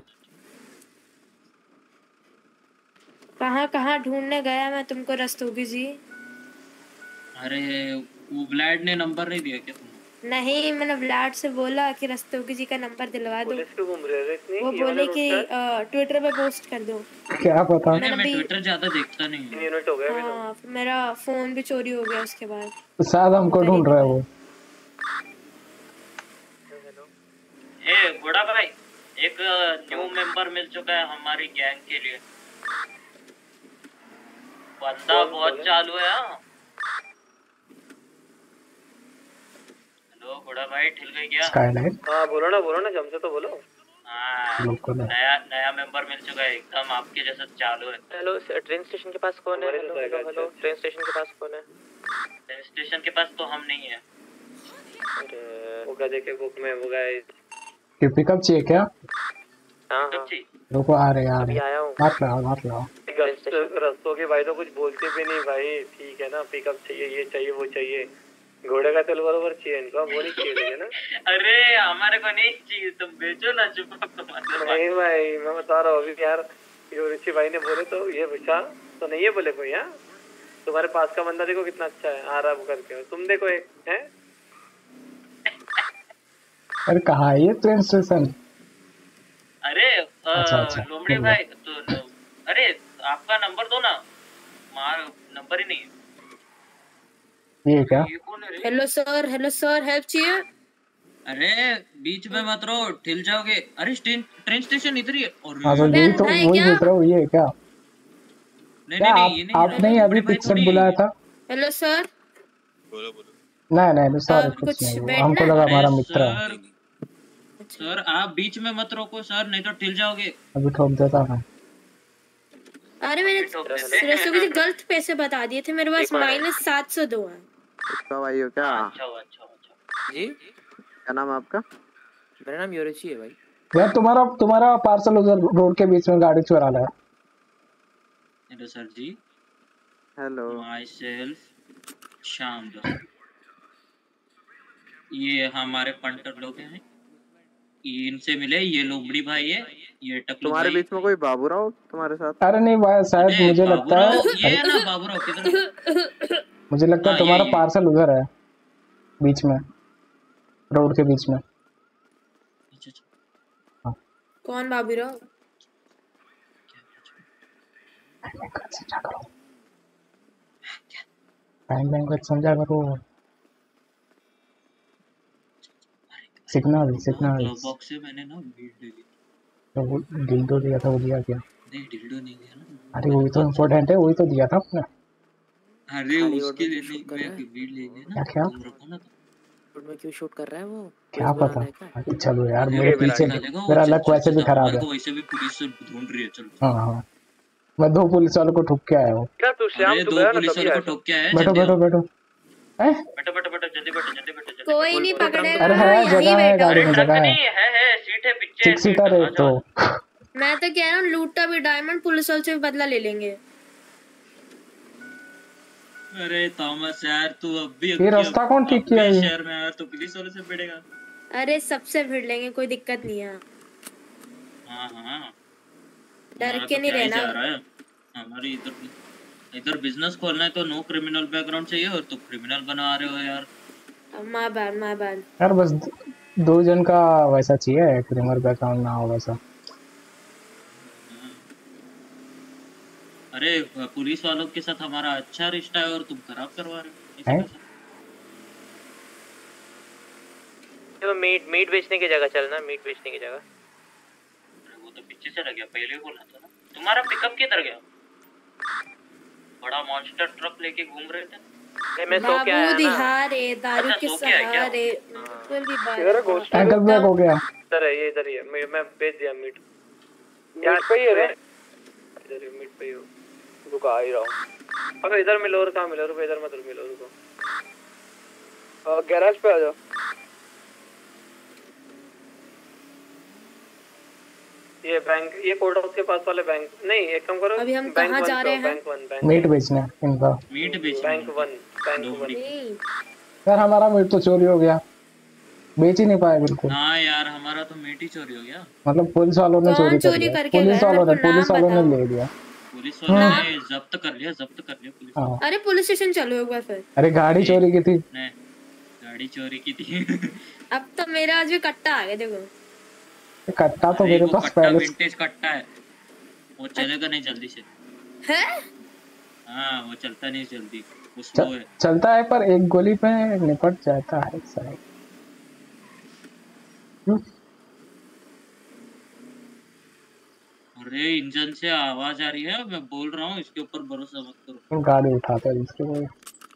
कहाँ कहाँ ढूंढने गया मैं तुमको रस्तोगी जी। अरे वो ब्लैड ने नंबर नहीं दिया क्या तुमको? नहीं मैंने व्लाड से बोला कि रस्तोगी जी का नंबर दिलवा दो। पुलिस क्यों घूम रहे हैं इतनी? वो ये वाला बोले रोड कि का ट्विटर पे पोस्ट कर दो। क्या पता। नहीं मैंने मैं भी ट्विटर ज्यादा देखता नहीं तीन हूँ। यूनिट हो गया अभी तो। हाँ मेरा फोन भी चोरी हो गया उसके बाद। शायद हमको कर ही ढूंढ नहीं रहा है पाया। वो। ए घोड़ा भाई, एक न्यू मेंबर मिल चुका है हमारी गैंग के लिए। बंदा बहुत चालू है। हाँ हेलो घोड़ा भाई, ठिल गई क्या? स्काईलाइट हाँ बोलो ना बोलो ना, जम से तो बोलो। हाँ बिल्कुल है। नया नया मेंबर मिल चुका है, एकदम आपके जैसा चालू है। हेलो ट्रेन स्टेशन के पास कौन है? हमारे तो हेलो जाएगा, हेलो हेलो अच्छा। ट्रेन स्टेशन के पास कौन है? ट्रेन स्टेशन के पास तो हम नहीं है। अरे वो गधे के बुक में वो गए। ये पिकअप चाहिए क्या? हाँ हाँ सच्ची रुको आ रहे आ अभी रहे। आया हूँ। मार लाओ मार लाओ। रस्तों के भाई तो कुछ बोलते भी नहीं भाई, ठीक है ना? पिकअप चाहिए, ये चाहिए वो चाहिए, घोड़े का तेल बरोबर चाहिए इनको, वो नहीं चाहिए ना? अरे हमारे को नहीं चाहिए, तुम बेचो ना चुप। नहीं भाई मैं बता रहा हूँ अभी यार, ये ऋषि भाई ने बोले तो ये पूछा तो नहीं है बोले कोई। हाँ तुम्हारे पास का बंदा देखो कितना अच्छा है, आ रहा है वो करके, तुम देखो एक है। अरे कहाँ है ये ट्रेन स्टेशन? अरे अच्छा, अच्छा, लोमड़ी मिल गया। भाई तो अरे आपका नंबर दो ना। नंबर ही नहीं है। ये क्या? ये कौन है रे? Hello sir, hello sir, help चाहिए? अरे बीच में मत रहो, ठिल जाओगे। अरे ट्रेन ट्रेन स्टेशन इधर ही है। और हाँ तो बे यही तो अंधा है वही क्या? पूछ रहा हूँ, ये क्या? नहीं क्या नहीं आप नहीं ये नहीं है। आपने ही अभी बड़े भाई पिक्चर थोड़ी बुलाया था? हेलो सर, बोलो बोलो। नहीं नहीं सॉरी, आप कुछ कुछ नहीं, वो बैठना हमको है? लगा अरे हमारा मित्र है। सर सर आप बीच में मत रोको सर, नहीं तो ठिल जाओगे। अभी ठोक देता मैं। अरे मैंने ठोक देते। रसोई से गलत पैसे बता दिए थे, मेरे पास माइनस सात सौ दो है। उसका भाई हो क्या? अच्छा हुआ, अच्छा हुआ, अच्छा हुआ। जी क्या नाम है आपका? मेरा नाम योरेची है भाई। यार तुम्हारा तुम्हारा पार्सल उधर रोड के बीच में गाड़ी चुरा लाया। Hello sir ji, hello. Myself Shyam दस। ये हमारे पंटर लोग हैं, ये इनसे मिले। ये लोमड़ी भाई है, ये टकलू तुम्हारे भाई। बीच में कोई बाबूराव तुम्हारे साथ? अरे नहीं भाई, शायद अरे मुझे लगता है, बाबूराव ये अरे है ना, बाबूराव किधर? मुझे लगता है हाँ, तुम्हारा यही है। पार्सल उधर है बीच में, रोड के बीच में। अच्छा अच्छा। कौन बाबूराव? टाइम लैंग्वेज समझा करो। सिग्नल सिग्नल ग्लव बॉक्स से मैंने ना वीड ले ली। तो वो डिल्डो दिया था, वो दिया क्या? नहीं डिल्डो नहीं दिया ना। अरे वही तो इम्पोर्टेंट है, वही तो दिया था आपने। अरे खाली रोड उसके में लिए क्यों नहीं, शूट कर मैं रहा है? वीड ले लिया क्या ना। क्या तुम रखो ना तो। रोड में क्यों शूट कर रहा है वो? क्या पुलिस पता। बुलाना है क्या? अरे चलो यार, अरे मेरे वो पीछे बता देगा वो। मेरा चल लक चल वैसे भी चल, खराब हमारे है। को वैसे भी पुलिस से ढूंढ रही है। चल हाँ हाँ, मैं दो पुलिस वालों को ठुक के आया हूँ। क्या तू श्याम अरे तू दो गया ना पुलिस तभी वालों आया को ठोक के आया है। बैठो जल्दी बैठो आओ। बैठो। हैं? बैठो बैठो बैठो, जल्दी बैठो जल्दी बैठो जल्दी कोई बैठो। नहीं बोल- पकड़ेगा, अरे है, यहीं जगह है, बैठो। गाड़ी में ट्रक जगह है। नहीं है, है सीट है पीछे। सिक्स सीटर है आ तो। जाओ। मैं तो कह रहा हूँ लूटा भी डायमंड, पुलिस वालों से भी बदला ले लेंगे। अरे थॉमस यार, तू अब भी ये रास्ता कौन ठीक अब किया भी ये? शहर में आया तो पुलिस वालों से भिड़ेगा। अरे सबसे भिड़ लेंगे, कोई दिक्कत नहीं है। हाँ हाँ, डर हमारा के तो नहीं क्या ही रहना। जा रहा है। हमारी इधर इधर बिजनेस खोलना है तो नो क्रिमिनल बैकग्राउंड चाहिए, और तुम क्रिमिनल बना रहे हो यार। माँ बाल माँ बाल। यार बस दो जन का वैसा चाहिए, क्रिमिनल बैकग्राउंड ना हो वैसा। अरे पुलिस वालों के साथ हमारा अच्छा रिश्ता है और तुम खराब करवा रहे हो इसी हैं? के साथ। चलो मीट मीट बेचने की जगह चलना, मीट बेचने की जगह। अरे वो तो पीछे चला गया, पहले बोला था ना। तुम्हारा पिकअप किधर गया? बड़ा मॉन्स्टर ट्रक लेके घूम रहे थे। नहीं मैं सो के आया बाबू ना। दिहारे दारू अच्छा, के सो के आया क्या? सहारे बिल्कुल भी बात इधर घुस एंकल ब्लैक हो गया। इधर है, ये इधर ही है। मैं मैं बेच दिया मीट। यहाँ पे ही है रे, इधर ही मीट पे ही हो। रुका आ ही रहा हूँ। अगर इधर मिलो और कहाँ मिलो, रुको इधर मत मिलो, रुको गैराज पे आ जाओ। ये बैंक, ये कोर्ट हाउस के पास वाले बैंक नहीं, एक काम करो। अभी हम बैंक कहाँ वन जा पे रहे आओ, हैं? बैंक वन, बैंक मीट बेचना है इनका। मीट बेच बैंक वन, बैंक वन। नहीं। यार हमारा मीट तो चोरी हो गया, बेच ही नहीं पाए बिल्कुल। हाँ यार, हमारा तो मीट ही चोरी हो गया। मतलब पुलिस वालों ने कौन चोरी कर चोरी लिया, करके पुलिस गया? वालों ने मेरे को पुलिस नाम वालों ने बताओ। ले लिया। पुलिस वालों हाँ। ने जब्त कर लिया, जब्त कर लिया पुलिस। हाँ, अरे पुलिस स्टेशन चलो एक बार फिर। अरे गाड़ी चोरी की थी। ने गाड़ी चोरी की थी। अब तो मेरा आज भी कट्टा आ गया, देखो। कट्टा तो अरे मेरे वो पास कट्टा पहले विंटेज कट्टा है, वो चलेगा नहीं जल्दी से। है? हाँ वो चलता नहीं जल्दी, वो च, स्लो है। चलता है पर एक गोली पे निपट जाता है साहब। हम्म, अरे इंजन से आवाज आ रही है, मैं बोल रहा हूँ इसके ऊपर भरोसा मत करो। गाड़ी उठाता है इसके लिए।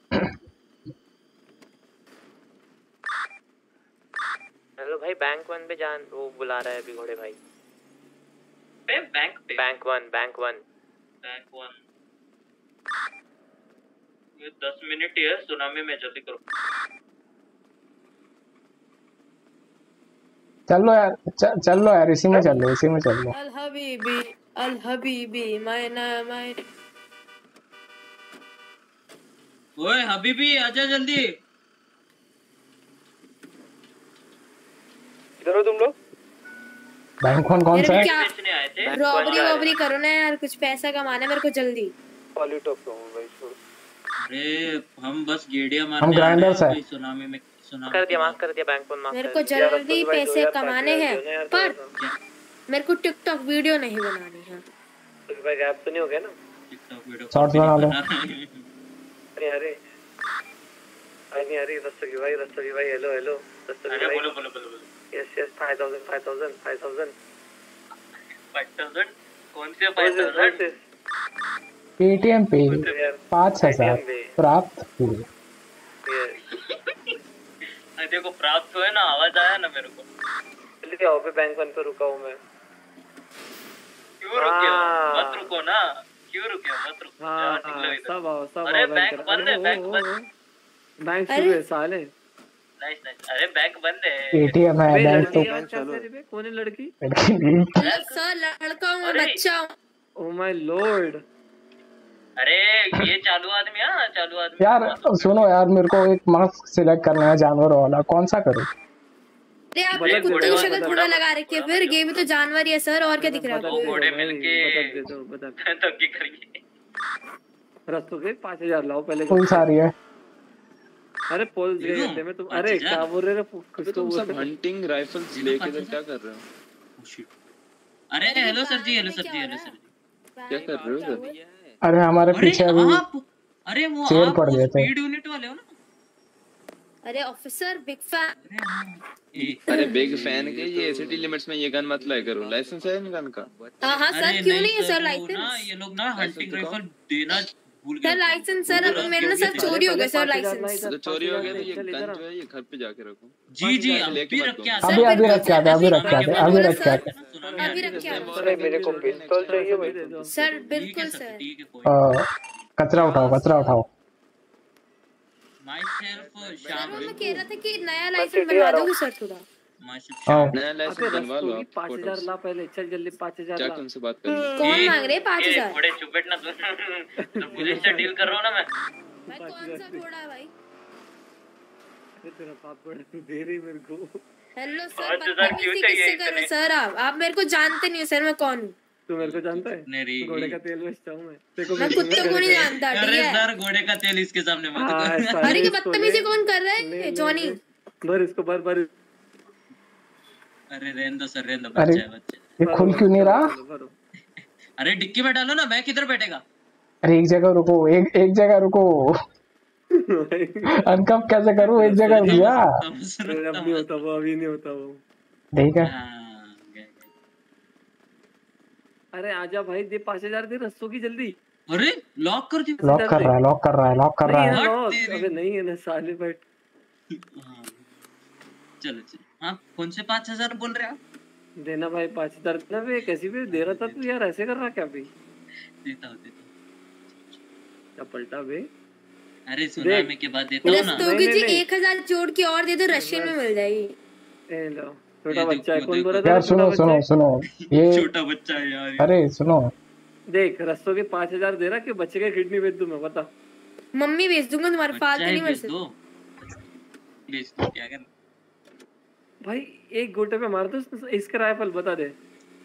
हेलो भाई, बैंक वन पे जान, वो बुला रहा है अभी घोड़े भाई। पे बैंक पे bank one, bank one. Bank one. ये दस मिनट ही है सुनामी में, जल्दी करो। चल लो यार, च, चल लो यार, इसी में चल लो, इसी में चल लो। अल हबीबी अल हबीबी माय ना माय। ओए हबीबी आजा जल्दी। इधर हो तुम लोग। बैंक कौन कौन सा है? क्या बेचने आए थे। रॉबरी वॉबरी करो ना यार, कुछ पैसा कमाना है मेरे को जल्दी। पॉलिटॉप तो हूँ भाई, छोड़। अरे हम बस गेड़िया मारने हम ग्राइंडर्स आ है। रहे हैं सुनामी में। सुनामी कर दिया, माफ कर दिया, बैंक वन माफ मेरे कर को दिया। जल्दी पैसे कमाने हैं, पर मेरे को टिकटॉक वीडियो नहीं बनानी है। भाई गैप तो नहीं हो गया ना? टिकटॉक वीडियो शॉर्ट्स बना लो। नहीं आ रही आई नहीं आ रही रस्तोगी भाई रस्तोगी भाई हेलो हेलो रस्तोगी भाई बोलो बोलो बोलो बोलो yes yes five thousand five thousand five thousand five thousand कौन से फाइव थाउजेंड पेटीएम पे पाँच हजार प्राप्त हुए। देखो प्राप्त हुए ना आवाज आया ना मेरे को जल्दी आओ पे बैंक वन पे रुका हूँ मैं क्यों रुके हो मत रुको ना क्यों रुके हो मत रुको हाँ हाँ सब आओ सब अरे बैंक बंद है बैंक बंद बैंक शुरू है साले नाइस नाइस अरे बैंक बंद है पेटीएम है बैंक तो कौन है लड़की सर लड़का हूँ बच्चा हूँ ओ माय लॉर्ड अरे ये चालू आदमी है चालू आदमी यार सुनो यार मेरे को एक मास्क सिलेक्ट करना है जानवर वाला कौन सा करूँ? अरे आपने कुत्ते की शक्ल थोड़ा लगा रखी है फिर ये भी तो जानवर ही है सर और क्या दिख रहा है घोड़े मिलके तब्की करेंगे रस्तों के पाँच हजार लाओ पहले पुलिस आ रही है। अरे पुलिस गए घंटे में तुम अरे क्या बोल रहे हो कुछ तो सब हंटिंग राइफल्स लेके इधर क्या कर रहे हो? अरे hello sir ji hello sir ji hello sir ji क्या कर रहे हो इधर? अरे हमारे पीछे अभी अरे वो शेर पड़ गए थे। स्पीड यूनिट वाले हो ना? अरे ऑफिसर बिग फैन अरे बिग फैन के ये सिटी लिमिट्स में ये गन मत लाया करो लाइसेंस है इन गन का? हाँ हाँ सर क्यों नहीं है सर लाइसेंस ये लोग ना हंटिंग राइफल देना भूल गए सर लाइसेंस सर अब मेरे ना सर चोरी हो गया सर लाइसेंस तो चोरी हो गया तो ये गन जो है ये घर पे जाके रखो। जी जी अभी रख के आते अभी अभी रख के आते अभी रख के आते अभी रख के आते अभी रख के अरे मेरे को पिस्तौल चाहिए भाई सर बिल्कुल सर कचरा उठाओ कचरा उठाओ। माय सेल्फ शाम मैं कह रहा था कि नया लाइसेंस बनवा दोगे सर थोड़ा नया लाइसेंस बनवा लो आप। पाँच हजार ला पहले चल जल्दी पाँच हजार क्या ला तुमसे बात करनी? कौन मांग रहे पाँच हजार घोड़े चुपेट ना तो पुलिस से डील कर रहा हूँ ना मैं भाई कौन सा घोड़ा है भाई तेरा बाप बड़ा तू दे रही मेरे को हेलो सर बदतमीजी किससे कर रहे सर आप आप मेरे को जानते नहीं हो सर मैं कौन हूँ तू मेरे को जानता है घोड़े का तेल बेचता हूँ मैं देखो मैं कुत्ते को नहीं जानता ठीक अरे है सर घोड़े का तेल इसके सामने मत करो अरे ये बदतमीजी कौन कर रहा है जॉनी भर इसको भर भर अरे रहने दो सर रहने दो अरे बच्चा है बच्चा ये खुल क्यों नहीं रहा? अरे डिक्की में डालो ना मैं किधर बैठेगा? अरे एक जगह रुको एक एक जगह रुको अनकप कैसे करूँ एक जगह भैया? अब नहीं होता वो अभी नहीं होता वो ठीक है। अरे आजा भाई दे पाँच हजार दे रस्तों की जल्दी। अरे लॉक कर दी लॉक कर रहा है लॉक कर रहा है लॉक कर रहा है। अबे नहीं है ना साले बैठ चलो चलो हाँ कौन से पाँच हजार बोल रहे आप? देना भाई पाँच हजार ना बे कैसी भी दे रहा था तू यार ऐसे कर रहा क्या भाई? देता हूँ देता हूँ क्या पलटा बे? अरे सुनामी के बाद देता हूँ ना। रस्तोगी जी एक हजार जोड़ के और दे दो रशियन में मिल जाएगी। ए लो छोटा बच्चा है कौन बोल रहा था? यार सुनो सुनो सुनो ये छोटा बच्चा है यार। अरे सुनो देख रस्तों के पाँच हजार दे रहा कि बच्चे का किडनी बेच दूं मैं बता? मम्मी बेच दूंगा तुम्हारे फालतू नहीं मिल सकते। बेच दो क्या कर भाई एक गोटे पे मार दो इसका राइफल बता दे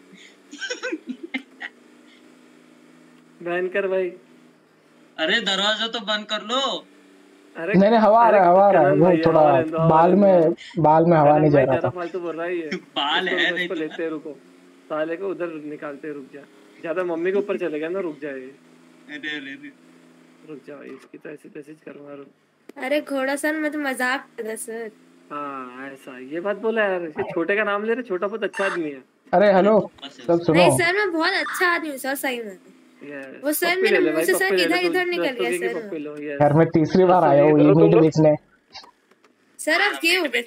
बैन कर भाई। अरे दरवाजा तो बंद कर लो। अरे नहीं नहीं हवा आ रहा है हवा आ रहा है वो थोड़ा बाल में बाल में हवा नहीं जा रहा था। फालतू बोल रहा है ये बाल है नहीं तो लेते रुको साले को उधर निकालते रुक जा ज्यादा मम्मी के ऊपर चले गया ना रुक जाए अरे अरे रुक जा भाई इसकी तो ऐसी तैसी करवा रो। अरे घोड़ा सर मैं तो मजाक कर रहा सर। हाँ ऐसा ये बात बोला यार ये छोटे का नाम ले रहे छोटा बहुत अच्छा आदमी है। अरे हेलो सब सुनो। नहीं सर मैं बहुत अच्छा आदमी हूँ सर सही में वो सर मेरे मुंह से सर इधर इधर निकल गया सर। यार मैं तीसरी बार आया हूँ ये मीट बेचने। सर आप ये हो गए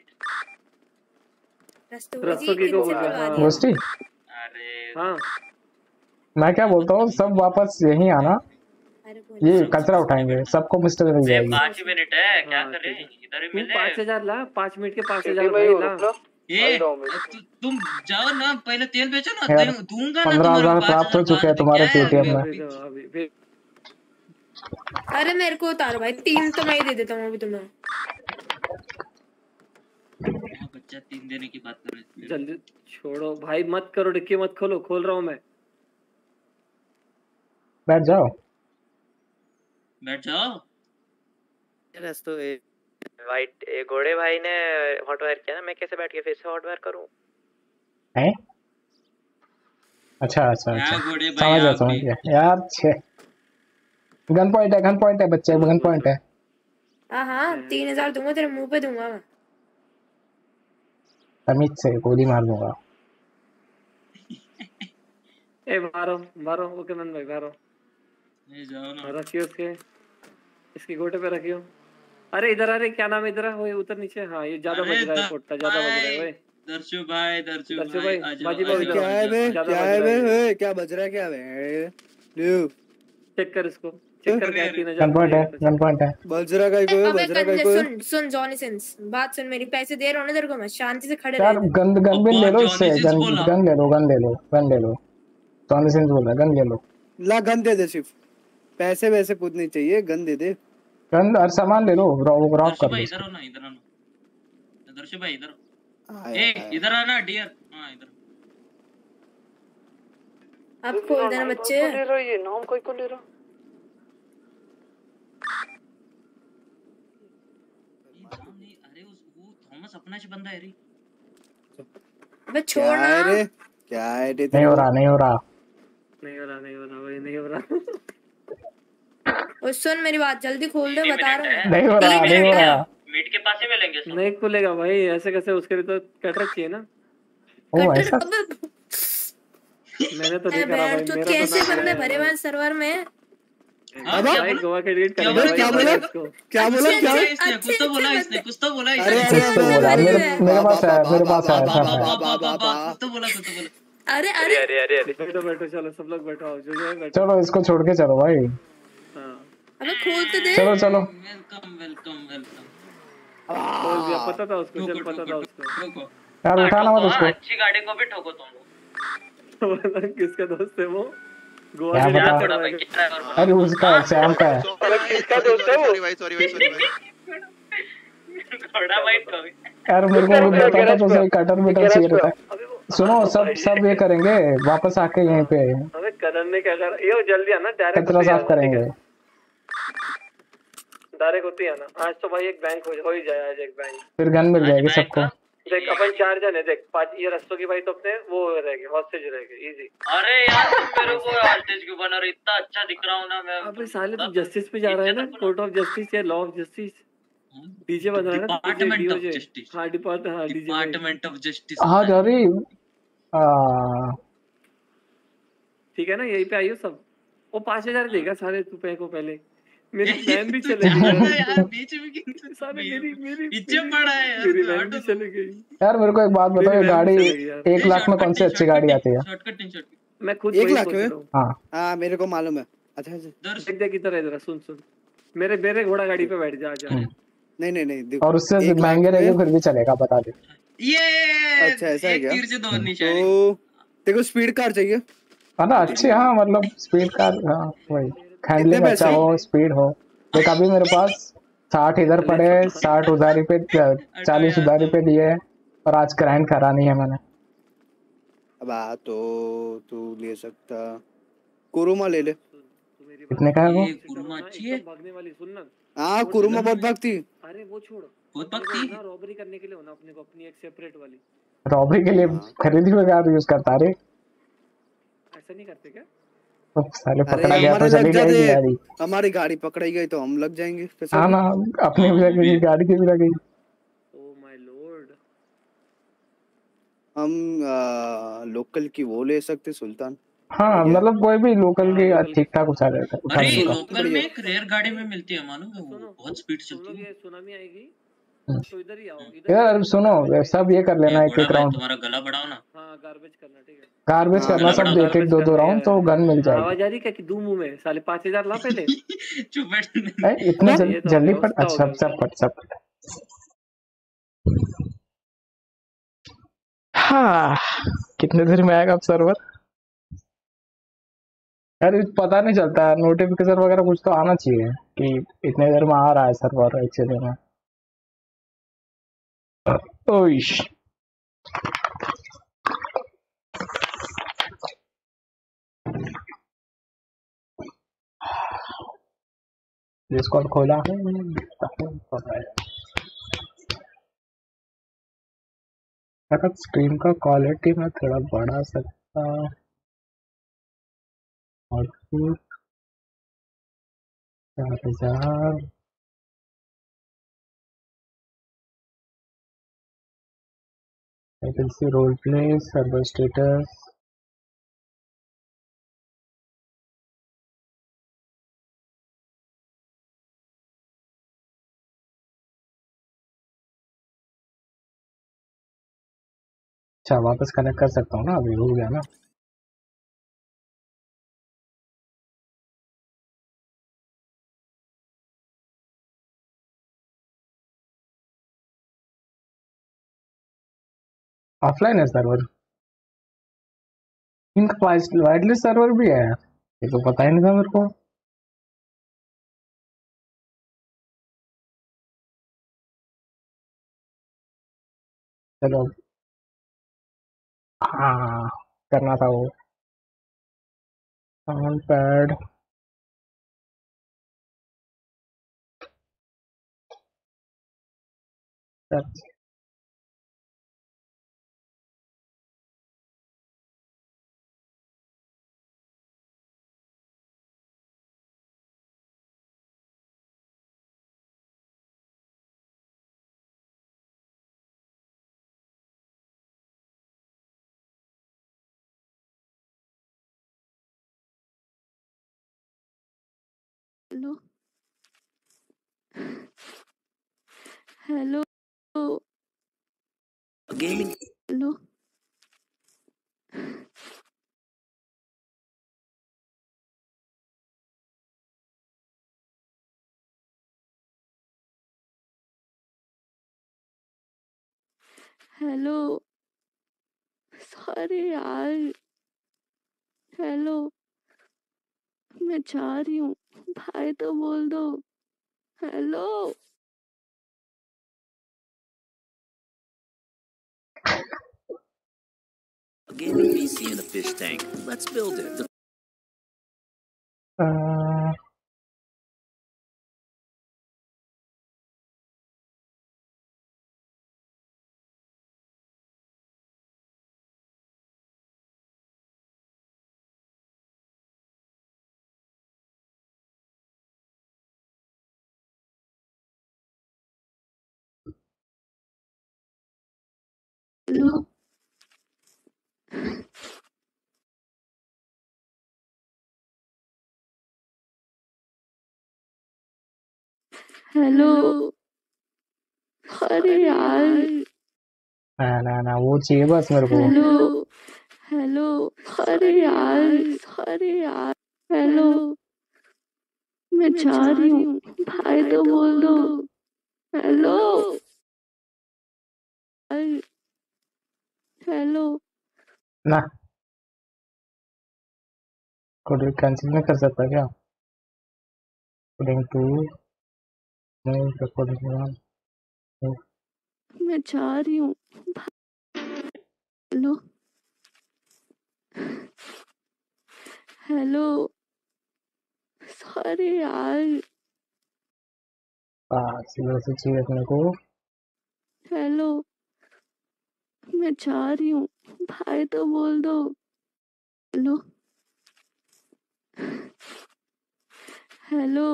रस्तोगी को गोष्ठी। हाँ मैं क्या बोलता हूँ सब वापस यहीं आना ये कचरा उठाएंगे सबको मिस्टर मिल जाएगी। पाँच मिनट है क्या कर रहे हैं इधर ही मिले। पाँच हजार ला पाँच मिनट के पाँच हजार भाई ला। ये तु, तुम जाओ ना पहले तेल बेचो ना दूंगा ना पंद्रह हजार प्राप्त हो चुके हैं तुम्हारे पेटीएम में। अरे मेरे को उतारो भाई तीन तो मैं ही दे देता हूँ अभी तुम्हें। बच्चा तीन देने की बात कर रहे थे। जल्दी छोड़ो भाई मत करो डिक्की मत खोलो खोल रहा हूँ मैं। बैठ जाओ बैठ जाओ। रस्तो वाइट घोड़े भाई ने हॉट वायर किया ना मैं कैसे बैठ के फिर से हॉट वायर करूं? हैं? अच्छा अच्छा अच्छा घोड़े समझ गया समझ गया यार छे गन पॉइंट है, गन पॉइंट है बच्चे, गन पॉइंट है। हाँ हाँ तीन हजार दूंगा तेरे मुंह पे दूंगा मैं। तमीज से गोली मार दूंगा। ए मारो मारो ओके मन भाई मारो। नहीं जाओ ना। रखियो उसके इसकी गोटे पे रखियो। अरे इधर अरे क्या नाम है इधर वो उतर नीचे। हाँ ये ज्यादा बज रहा है पोट्टा ज्यादा बज रहा है ओए। दर्शु भाई दर्शु दर्शु भाई भाई, आ जाओ, बाजी आ भाई, जाओ, क्या आ है जाओ। बे? ज्यादा क्या बज है रहा बे? है। ए, क्या बज रहा है? क्या बे? ल्यू चेक कर इसको चेक कर क्या तीन हजार गन पॉइंट है, गन पॉइंट है। बजरा का कोई अबे बजरा का गंदे कोई सुन सुन जॉनी सिंस बात सुन मेरी। पैसे दे रहा हूँ ना तेरे को मैं, शांति से खड़े यार रह इधर। गन गन भी ले लो इससे, जॉनी सिंस गन बोला। गन ले लो, गन ले लो, गन ले लो। जॉनी सिंस बोल रहा है गन ले लो। ला गन दे दे, सिर्फ पैसे वैसे कुछ नहीं चाहिए, गन दे दे। गन और सामान ले लो, रॉब रॉब दर्शु कर भाई लो। इधर हो ना, इधर आना। दर्शु भाई इधर हाँ ए यार। इधर आना डियर। हाँ इधर अब खोल देना बच्चे। ले रहा ये नाम कोई को ले रहा। नाम नहीं। अरे उस वो थॉमस अपना ही बंदा है रे। अबे छोड़ क्या ना। है रे? क्या है रे? नहीं हो रहा, नहीं हो रहा। नहीं हो रहा नहीं हो रहा भाई नहीं हो रहा। और सुन मेरी बात जल्दी खोल दे बता रहा हूँ। नहीं हो रहा, नहीं हो रहा। मीट के पास ही मिलेंगे सब। नहीं खुलेगा भाई ऐसे कैसे। उसके लिए तो कटर चाहिए ना। ओ कटर ऐसा। अबे मैंने तो ए नहीं करा भाई। बैठ तू मेरा कैसे तो बंदे भरे हुए हैं सर्वर में। हाँ, क्या भाई बोला? गोवा के एडिट क्या करेगा बोला? भाई क्या बोला? इसको। क्या बोला? अच्छे क्या? अच्छे इसने कुछ तो बोला इसने कुछ तो बोला अरे इसने। कुछ तो बोला, मेरे मेरे पास है, मेरे पास है, सब है। कुछ तो बोला कुछ तो बोला। अरे अरे अरे अरे अरे बैठो बैठो चलो सब लोग बैठो आओ, जो जो है बैठो। चलो इसको छोड़ के चलो भाई। हाँ अबे खोल तो दे। चलो चलो। Welcome welcome welcome. खोल दिया। पता था उसको चल पता था उसको। ठोको। यार उठाना मत उसको। अच्छी गाड़ी को भी ठोको तुम लोग। किसका दोस्त है वो? गोवा क्या के पता? एडिट करवाएगा। अरे उसका है, सैम का है। किसका दोस्त है वो? सॉरी भाई, सॉरी भाई, सॉरी भाई। थोड़ा भाई कभी। यार मेरे को भी पता था तो सही, कटर बिटर चाहिए रहता है। सुनो सब सब ये करेंगे वापस आके यहीं पे अबे करण ने क्या करा? ये जल्दी आना डायरेक्ट कचरा साफ करेंगे। डायरेक्ट होती है ना। आज तो भाई एक बैंक हो, हो ही जाए आज एक बैंक। फिर गन मिल जाएगी सबको। देख अपन चार जन है। देख पांच ये रस्तों की भाई तो अपने वो रहेंगे हॉस्टेज रहेंगे इजी। अरे यार तुम मेरे को हॉस्टेज क्यों बना रहे? इतना अच्छा दिख रहा हूँ ना मैं। अबे साले तू जस्टिस पे जा रहा है ना। कोर्ट ऑफ जस्टिस या लॉ ऑफ जस्टिस। डीजे बन रहा है ना। Department of justice. हाँ डिपार्टमेंट हाँ डीजे डिपार्टमेंट ऑफ जस्टिस। हाँ अरे आ ठीक है ना। यहीं पे आइयो सब। वो पाँच हजार देगा सारे रुपए को पहले। मेरी बहन भी चले गई यार बीच में क्यों? साले मेरी मेरी इज्जत पड़ा है यार। मेरी बहन भी चली गई। यार मेरे को एक बात बताओ, ये गाड़ी एक लाख में कौन सी अच्छी गाड़ी आती है? शॉर्टकट नहीं शॉर्टकट। मैं खुद एक वही लाख सोच में? रहा हूँ। हाँ हाँ मेरे को मालूम है। अच्छा अच्छा। देख देख इधर इधर सुन सुन। मेरे मेरे घोड़ा गाड़ी पे बैठ जा जा। नहीं नहीं नहीं देखो। और उससे एक लाख महंगे रहेंगे में- फिर भी चलेगा, बता दे। ये अच्छा ऐसा है एक क्या? तीर से दो निशाने। तो देखो स्पीड कार चाहिए। है ना अच्छी। हाँ मतलब स्पीड कार। हाँ वही हैंडलिंग कितने अच्छा पैसे? हो, स्पीड हो। देख अभी मेरे पास साठ इधर पड़े, साठ उधारी पे, चालीस उधारी पे दिए और आज ग्राइंड करानी है मैंने। अब आ तो तू ले सकता, कुरुमा ले ले। कितने का है वो? ये कुर्मा अच्छी है। भागने वाली सुन ना। हाँ कुरुमा बहुत भागती। अरे वो छोड़। बहुत भक्ति। ना रॉबरी करने के लिए होना अपने को अपनी एक सेपरेट वाली। रॉबरी के लिए खरीदी हुई कार यूज करता रे। ऐसा नहीं करते क्या? तो साले अरे पकड़ा गया तो हमारे चली लग जाएगी जाते, गाड़ी। हमारी गाड़ी पकड़ाई गई तो हम लग जाएंगे कैसे? हाँ ना, अपनी भी लगेगी, गाड़ी की भी लगेगी। Oh my lord. हम आ, लोकल की वो ले सकते सुल्तान। हाँ मतलब कोई भी लोकल की ठीक ठाक उठा लेता उठा अरे लेगा। लोकल में एक रेयर गाड़ी में मिलती है मालूम है? वो बहुत स्पीड तुम चलती लोग है। ये सुनामी आएगी तो इधर ही आओ। इधर यार सुनो सब ये कर लेना एक बड़ा एक भाई राउंड। तुम्हारा गला बढ़ाओ ना। हाँ गार्बेज करना ठीक है। गार्बेज हाँ, करना सब एक एक दो दो राउंड तो गन मिल जाएगी। आवाज आ रही क्या कि दू मुंह में साले पाँच हजार ला पहले। चुप बैठ। ए, इतना जल, ये तो जल्दी हो पट। गया, अच्छा उसका सब पट सब पट। हाँ कितने देर में आएगा अब सर्वर? यार ये पता नहीं चलता है, नोटिफिकेशन वगैरह कुछ तो आना चाहिए कि इतने देर में आ रहा है सर्वर एक्चुअली में। ओइश डिस्कॉर्ड खोला है। अगर स्क्रीन का क्वालिटी में थोड़ा बढ़ा सकता और फिर चार हजार vacancy role play server status अच्छा वापस कनेक्ट कर सकता हूँ ना अभी हो गया ना ऑफलाइन है सर्वर इनका वायरलेस सर्वर भी है ये तो पता ही नहीं था मेरे को चलो हाँ करना था वो sound pad hello hello gaming hello hello sorry यार हेलो मैं जा रही हूँ भाई तो बोल दो hello A gaming P C in a fish tank. Let's build it. Uh, hello hello अरे यार ना ना ना वो चाहिए बस मेरे को हेलो हेलो अरे यार अरे यार हेलो मैं जा रही हूँ भाई तो बोल दो हेलो हेलो ना कोडिंग कैंसिल नहीं कर सकता क्या कोडिंग टू नहीं कोडिंग वन मैं जा रही हूँ हेलो हेलो सॉरी यार बस वैसे चाहिए मेरे को हेलो मैं जा रही हूँ भाई तो बोल दो हेलो हेलो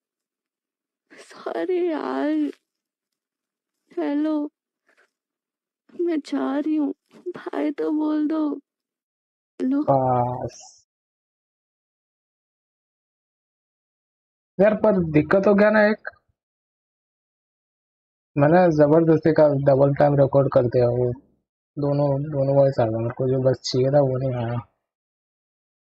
सॉरी यार हेलो मैं जा रही हूँ भाई तो बोल दो हेलो बस यार पर दिक्कत हो गया ना एक मैंने जबरदस्ती का डबल टाइम रिकॉर्ड कर दिया वो दोनों दोनों वॉइस आ गया मेरे को जो बस चाहिए था वो नहीं आया